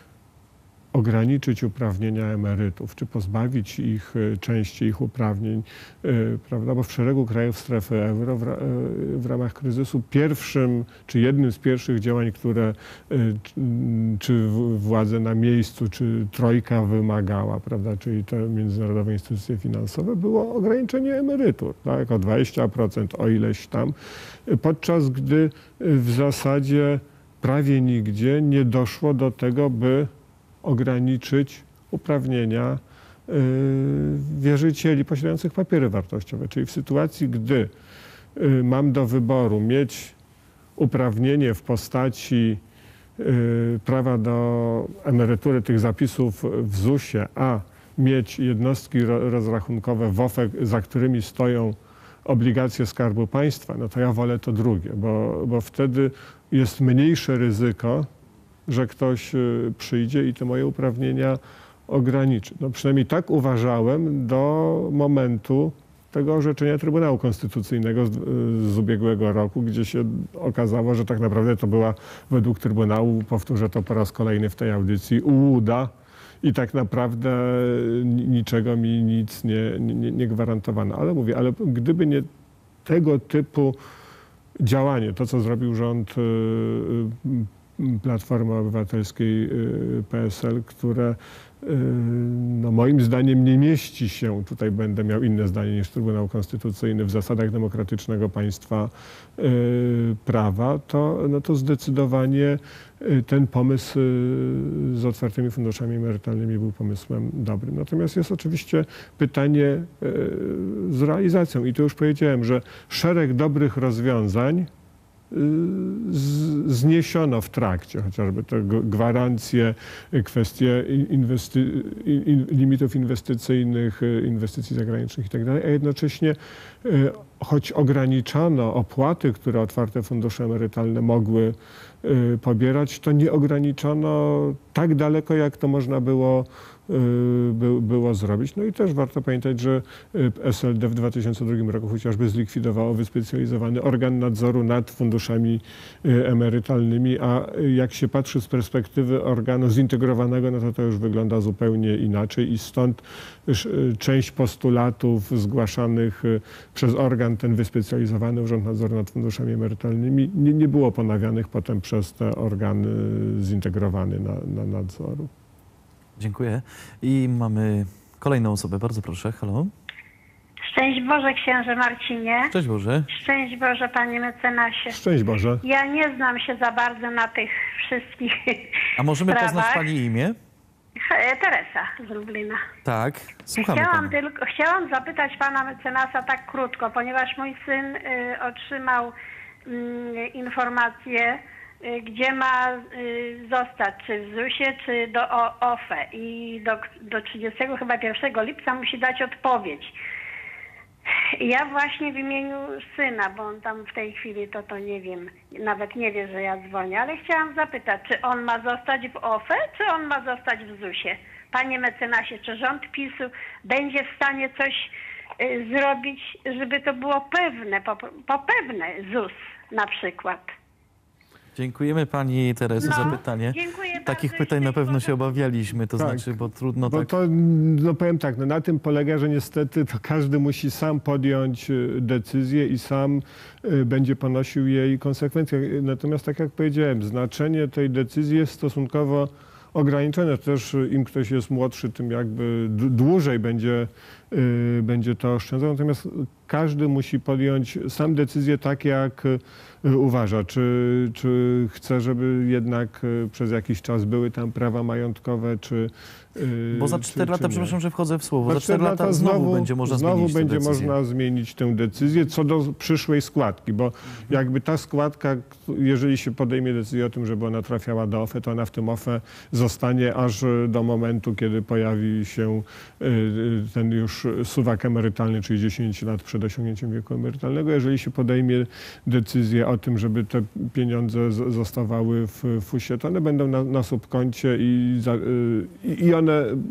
ograniczyć uprawnienia emerytów, czy pozbawić ich części ich uprawnień, prawda? Bo w szeregu krajów strefy euro w, w ramach kryzysu pierwszym, czy jednym z pierwszych działań, które czy władze na miejscu, czy trojka wymagała, prawda? Czyli te międzynarodowe instytucje finansowe, było ograniczenie emerytur, tak? O dwadzieścia procent, o ileś tam, podczas gdy w zasadzie prawie nigdzie nie doszło do tego, by ograniczyć uprawnienia y, wierzycieli posiadających papiery wartościowe. Czyli w sytuacji, gdy y, mam do wyboru mieć uprawnienie w postaci y, prawa do emerytury tych zapisów w zusie, a mieć jednostki ro, rozrachunkowe w O F E, za którymi stoją obligacje Skarbu Państwa, no to ja wolę to drugie, bo, bo wtedy jest mniejsze ryzyko, że ktoś przyjdzie i te moje uprawnienia ograniczy. No przynajmniej tak uważałem do momentu tego orzeczenia Trybunału Konstytucyjnego z, z ubiegłego roku, gdzie się okazało, że tak naprawdę to była według Trybunału, powtórzę to po raz kolejny w tej audycji, ułuda i tak naprawdę niczego mi nic nie, nie, nie gwarantowano. Ale mówię, ale gdyby nie tego typu działanie, to co zrobił rząd Platformy Obywatelskiej, P S L, które no moim zdaniem nie mieści się, tutaj będę miał inne zdanie niż Trybunał Konstytucyjny, w zasadach demokratycznego państwa prawa, to, no to zdecydowanie ten pomysł z otwartymi funduszami emerytalnymi był pomysłem dobrym. Natomiast jest oczywiście pytanie z realizacją i tu już powiedziałem, że szereg dobrych rozwiązań zniesiono w trakcie, chociażby te gwarancje, kwestie inwesty, in, limitów inwestycyjnych, inwestycji zagranicznych i tak dalej, a jednocześnie choć ograniczano opłaty, które otwarte fundusze emerytalne mogły pobierać, to nie ograniczono tak daleko, jak to można było, by, było zrobić. No i też warto pamiętać, że S L D w dwa tysiące drugim roku chociażby zlikwidowało wyspecjalizowany organ nadzoru nad funduszami emerytalnymi, a jak się patrzy z perspektywy organu zintegrowanego, no to to już wygląda zupełnie inaczej i stąd część postulatów zgłaszanych przez organ ten wyspecjalizowany, Urząd Nadzoru nad Funduszami Emerytalnymi, nie, nie było ponawianych potem przez te organy zintegrowany na, na nadzoru. Dziękuję. I mamy kolejną osobę. Bardzo proszę. Halo. Szczęść Boże, księże Marcinie. Cześć Boże. Szczęść Boże, panie mecenasie. Szczęść Boże. Ja nie znam się za bardzo na tych wszystkich A możemy sprawach. poznać pani imię? Teresa z Lublina. Tak, słuchamy Chciałam, pana. tylko, chciałam zapytać pana mecenasa tak krótko, ponieważ mój syn y, otrzymał y, informację, y, gdzie ma y, zostać, czy w zusie, czy do O F E i do, do trzydziestego chyba pierwszego lipca musi dać odpowiedź. Ja właśnie w imieniu syna, bo on tam w tej chwili to to nie wiem, nawet nie wie, że ja dzwonię, ale chciałam zapytać, czy on ma zostać w O F E, czy on ma zostać w zusie? Panie mecenasie, czy rząd PiSu będzie w stanie coś y, zrobić, żeby to było pewne, po, po pewne ZUS na przykład? Dziękujemy pani Tereso No, za pytanie. dziękuję bardzo. Takich pytań na pewno się obawialiśmy, to Tak. znaczy, bo trudno Bo tak... to, no powiem tak, no na tym polega, że niestety to każdy musi sam podjąć decyzję i sam będzie ponosił jej konsekwencje. Natomiast tak jak powiedziałem, znaczenie tej decyzji jest stosunkowo ograniczone. Też im ktoś jest młodszy, tym jakby dłużej będzie, będzie to oszczędzał. Natomiast każdy musi podjąć sam decyzję tak, jak uważa. Czy, czy chce, żeby jednak przez jakiś czas były tam prawa majątkowe, czy Bo za cztery lata, czy przepraszam, że wchodzę w słowo, za za cztery lata znowu, znowu będzie można znowu zmienić będzie tę decyzję. można zmienić tę decyzję co do przyszłej składki, bo jakby ta składka, jeżeli się podejmie decyzję o tym, żeby ona trafiała do O F E, to ona w tym O F E zostanie aż do momentu, kiedy pojawi się ten już suwak emerytalny, czyli dziesięć lat przed osiągnięciem wieku emerytalnego. Jeżeli się podejmie decyzję o tym, żeby te pieniądze zostawały w fusie, to one będą na, na subkoncie i, za, i one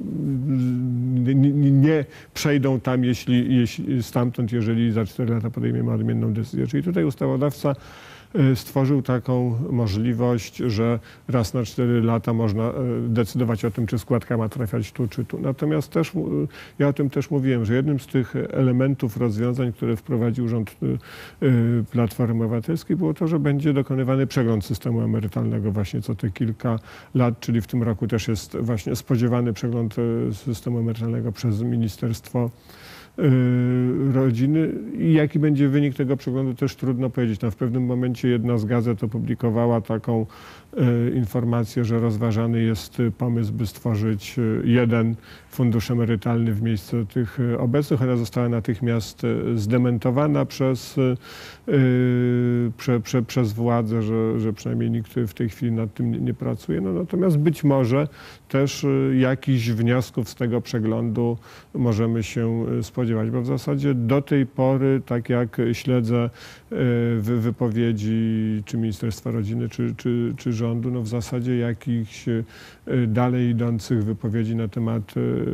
nie przejdą tam, jeśli, jeśli stamtąd, jeżeli za cztery lata podejmiemy odmienną decyzję. Czyli tutaj ustawodawca stworzył taką możliwość, że raz na cztery lata można decydować o tym, czy składka ma trafiać tu, czy tu. Natomiast też, ja o tym też mówiłem, że jednym z tych elementów rozwiązań, które wprowadził rząd Platformy Obywatelskiej, było to, że będzie dokonywany przegląd systemu emerytalnego właśnie co te kilka lat, czyli w tym roku też jest właśnie spodziewany przegląd systemu emerytalnego przez Ministerstwo Rodziny. I jaki będzie wynik tego przeglądu, też trudno powiedzieć. Tam w pewnym momencie jedna z gazet opublikowała taką e, informację, że rozważany jest pomysł, by stworzyć jeden fundusz emerytalny w miejsce tych obecnych. Ona została natychmiast zdementowana przez, e, prze, prze, przez władzę, że, że przynajmniej nikt w tej chwili nad tym nie, nie pracuje. No, natomiast być może też jakichś wniosków z tego przeglądu możemy się spodziewać, bo w zasadzie do tej pory, tak jak śledzę wypowiedzi czy Ministerstwa Rodziny, czy, czy, czy rządu, no w zasadzie jakichś dalej idących wypowiedzi na temat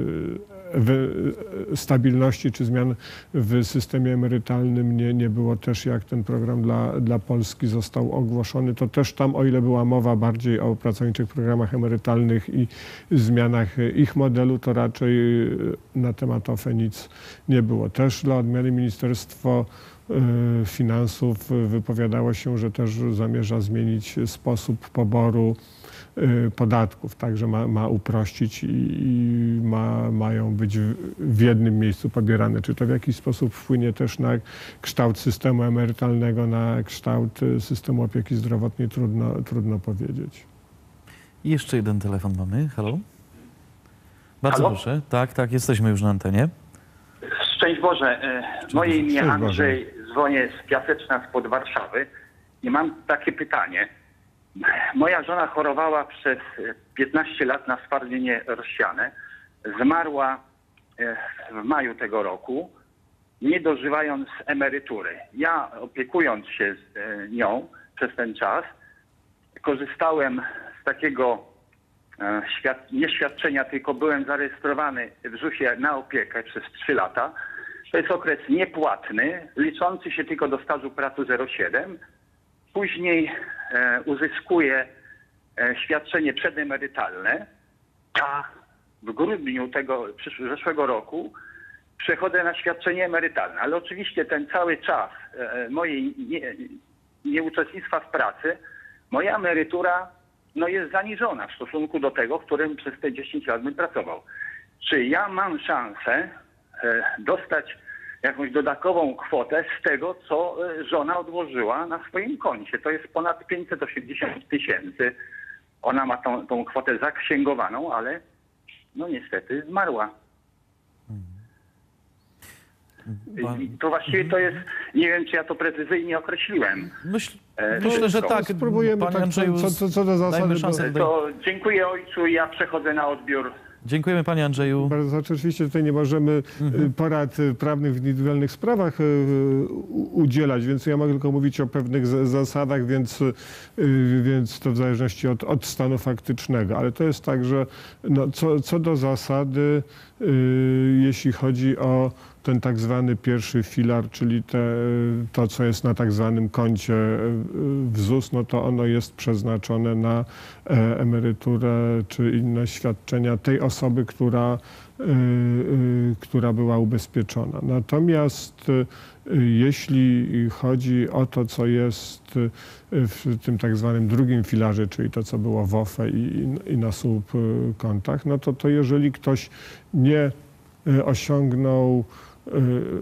stabilności czy zmian w systemie emerytalnym nie, nie było. Też jak ten program dla, dla Polski został ogłoszony, to też tam, o ile była mowa bardziej o pracowniczych programach emerytalnych i zmianach ich modelu, to raczej na temat O F E nic nie było. Też dla odmiany Ministerstwo Finansów wypowiadało się, że też zamierza zmienić sposób poboru podatków, także ma, ma uprościć i, i ma, mają być w, w jednym miejscu pobierane. Czy to w jakiś sposób wpłynie też na kształt systemu emerytalnego, na kształt systemu opieki zdrowotnej, trudno, trudno powiedzieć. I jeszcze jeden telefon mamy. Halo? Bardzo Halo? proszę. Tak, tak, jesteśmy już na antenie. Szczęść Boże. Moje imię Szczęść Andrzej, dzwonię z Piaseczna, spod Warszawy i mam takie pytanie. Moja żona chorowała przez piętnaście lat na stwardnienie rozsiane. Zmarła w maju tego roku, nie dożywając emerytury. Ja, opiekując się z nią przez ten czas, korzystałem z takiego nie świadczenia, tylko byłem zarejestrowany w zusie na opiekę przez trzy lata. To jest okres niepłatny, liczący się tylko do stażu pracy zero przecinek siedem. Później e, uzyskuję e, świadczenie przedemerytalne, a w grudniu tego zeszłego roku przechodzę na świadczenie emerytalne. Ale oczywiście ten cały czas e, mojej nie, nieuczestnictwa w pracy, moja emerytura no, jest zaniżona w stosunku do tego, w którym przez te dziesięć lat bym pracował. Czy ja mam szansę e, dostać jakąś dodatkową kwotę z tego, co żona odłożyła na swoim koncie? To jest ponad pięćset osiemdziesiąt tysięcy. Ona ma tą, tą kwotę zaksięgowaną, ale no niestety zmarła. I to właściwie to jest, nie wiem, czy ja to precyzyjnie określiłem. Myśl, E, myślę, że to- tak. Spróbujemy Panie tak, Andrzeju, co, co, co do zasady, dajmy bo- szansę. Daj... To dziękuję ojcu i ja przechodzę na odbiór. Dziękujemy Panie Andrzeju. Bardzo znaczy, oczywiście tutaj nie możemy mhm. porad prawnych w indywidualnych sprawach u- udzielać, więc ja mogę tylko mówić o pewnych z- zasadach, więc, więc to w zależności od, od stanu faktycznego. Ale to jest tak, że no, co, co do zasady, jeśli chodzi o ten tak zwany pierwszy filar, czyli te, to, co jest na tak zwanym koncie w ZUS, no to ono jest przeznaczone na emeryturę czy inne świadczenia tej osoby, która, która była ubezpieczona. Natomiast jeśli chodzi o to, co jest w tym tak zwanym drugim filarze, czyli to, co było w O F E i, i na subkontach, no to, to jeżeli ktoś nie osiągnął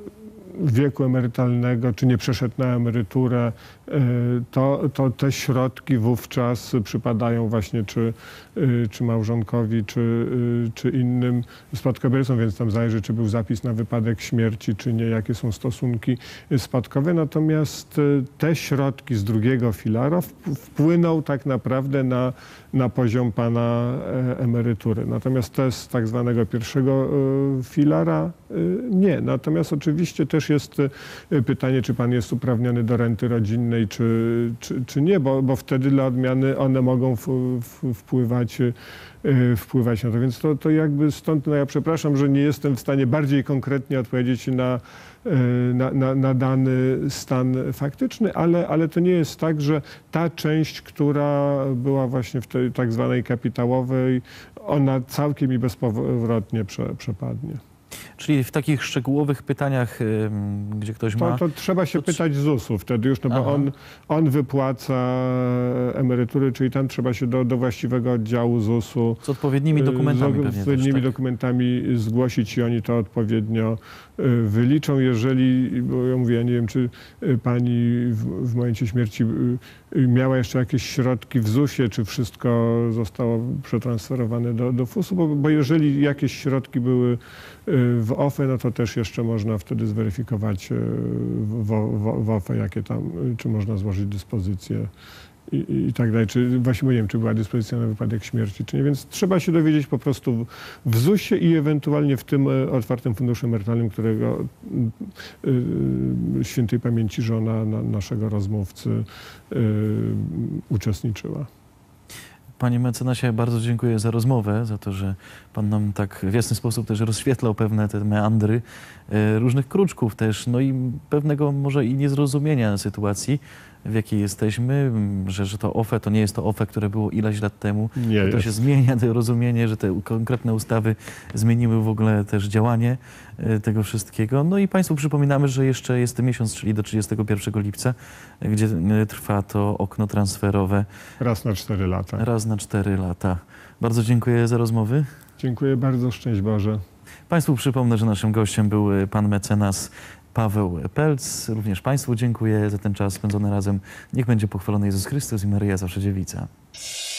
wieku emerytalnego, czy nie przeszedł na emeryturę, to, to te środki wówczas przypadają właśnie czy, czy małżonkowi, czy, czy innym spadkobiercom, więc tam zależy, czy był zapis na wypadek śmierci, czy nie, jakie są stosunki spadkowe. Natomiast te środki z drugiego filara wpłyną tak naprawdę na, na poziom pana emerytury. Natomiast te z tak zwanego pierwszego filara nie. Natomiast oczywiście też jest pytanie, czy pan jest uprawniony do renty rodzinnej, czy, czy, czy nie, bo, bo wtedy dla odmiany one mogą w, w, wpływać, wpływać na to. Więc to, to jakby stąd, no ja przepraszam, że nie jestem w stanie bardziej konkretnie odpowiedzieć na, na, na, na dany stan faktyczny, ale, ale to nie jest tak, że ta część, która była właśnie w tej tak zwanej kapitałowej, ona całkiem i bezpowrotnie prze, przepadnie. Czyli w takich szczegółowych pytaniach, gdzie ktoś ma... To, to trzeba się to pytać ZUS-u wtedy już, no bo on, on wypłaca emerytury, czyli tam trzeba się do, do właściwego oddziału ZUS-u... Z odpowiednimi dokumentami Z pewnie odpowiednimi też, tak? dokumentami zgłosić i oni to odpowiednio wyliczą. Jeżeli, bo ja mówię, ja nie wiem, czy pani w, w momencie śmierci miała jeszcze jakieś środki w zusie, czy wszystko zostało przetransferowane do, do fusu, bo, bo jeżeli jakieś środki były w O F E, no to też jeszcze można wtedy zweryfikować w, w, w O F E, jakie tam, czy można złożyć dyspozycję i, i tak dalej. Czy właśnie nie wiem, czy była dyspozycja na wypadek śmierci, czy nie. Więc trzeba się dowiedzieć po prostu w zusie i ewentualnie w tym otwartym funduszu emerytalnym, którego y, świętej pamięci żona na, naszego rozmówcy y, uczestniczyła. Panie mecenasie, bardzo dziękuję za rozmowę, za to, że pan nam tak w jasny sposób też rozświetlał pewne te meandry różnych kruczków też, no i pewnego może i niezrozumienia sytuacji, w jakiej jesteśmy, że, że to O F E to nie jest to O F E, które było ileś lat temu. Nie to jest. się zmienia, to rozumienie, że te konkretne ustawy zmieniły w ogóle też działanie tego wszystkiego. No i państwu przypominamy, że jeszcze jest ten miesiąc, czyli do trzydziestego pierwszego lipca, gdzie trwa to okno transferowe. Raz na cztery lata. Raz na cztery lata. Bardzo dziękuję za rozmowy. Dziękuję bardzo, szczęść Boże. Państwu przypomnę, że naszym gościem był pan mecenas Paweł Pelc. Również państwu dziękuję za ten czas spędzony razem. Niech będzie pochwalony Jezus Chrystus i Maryja zawsze Dziewica.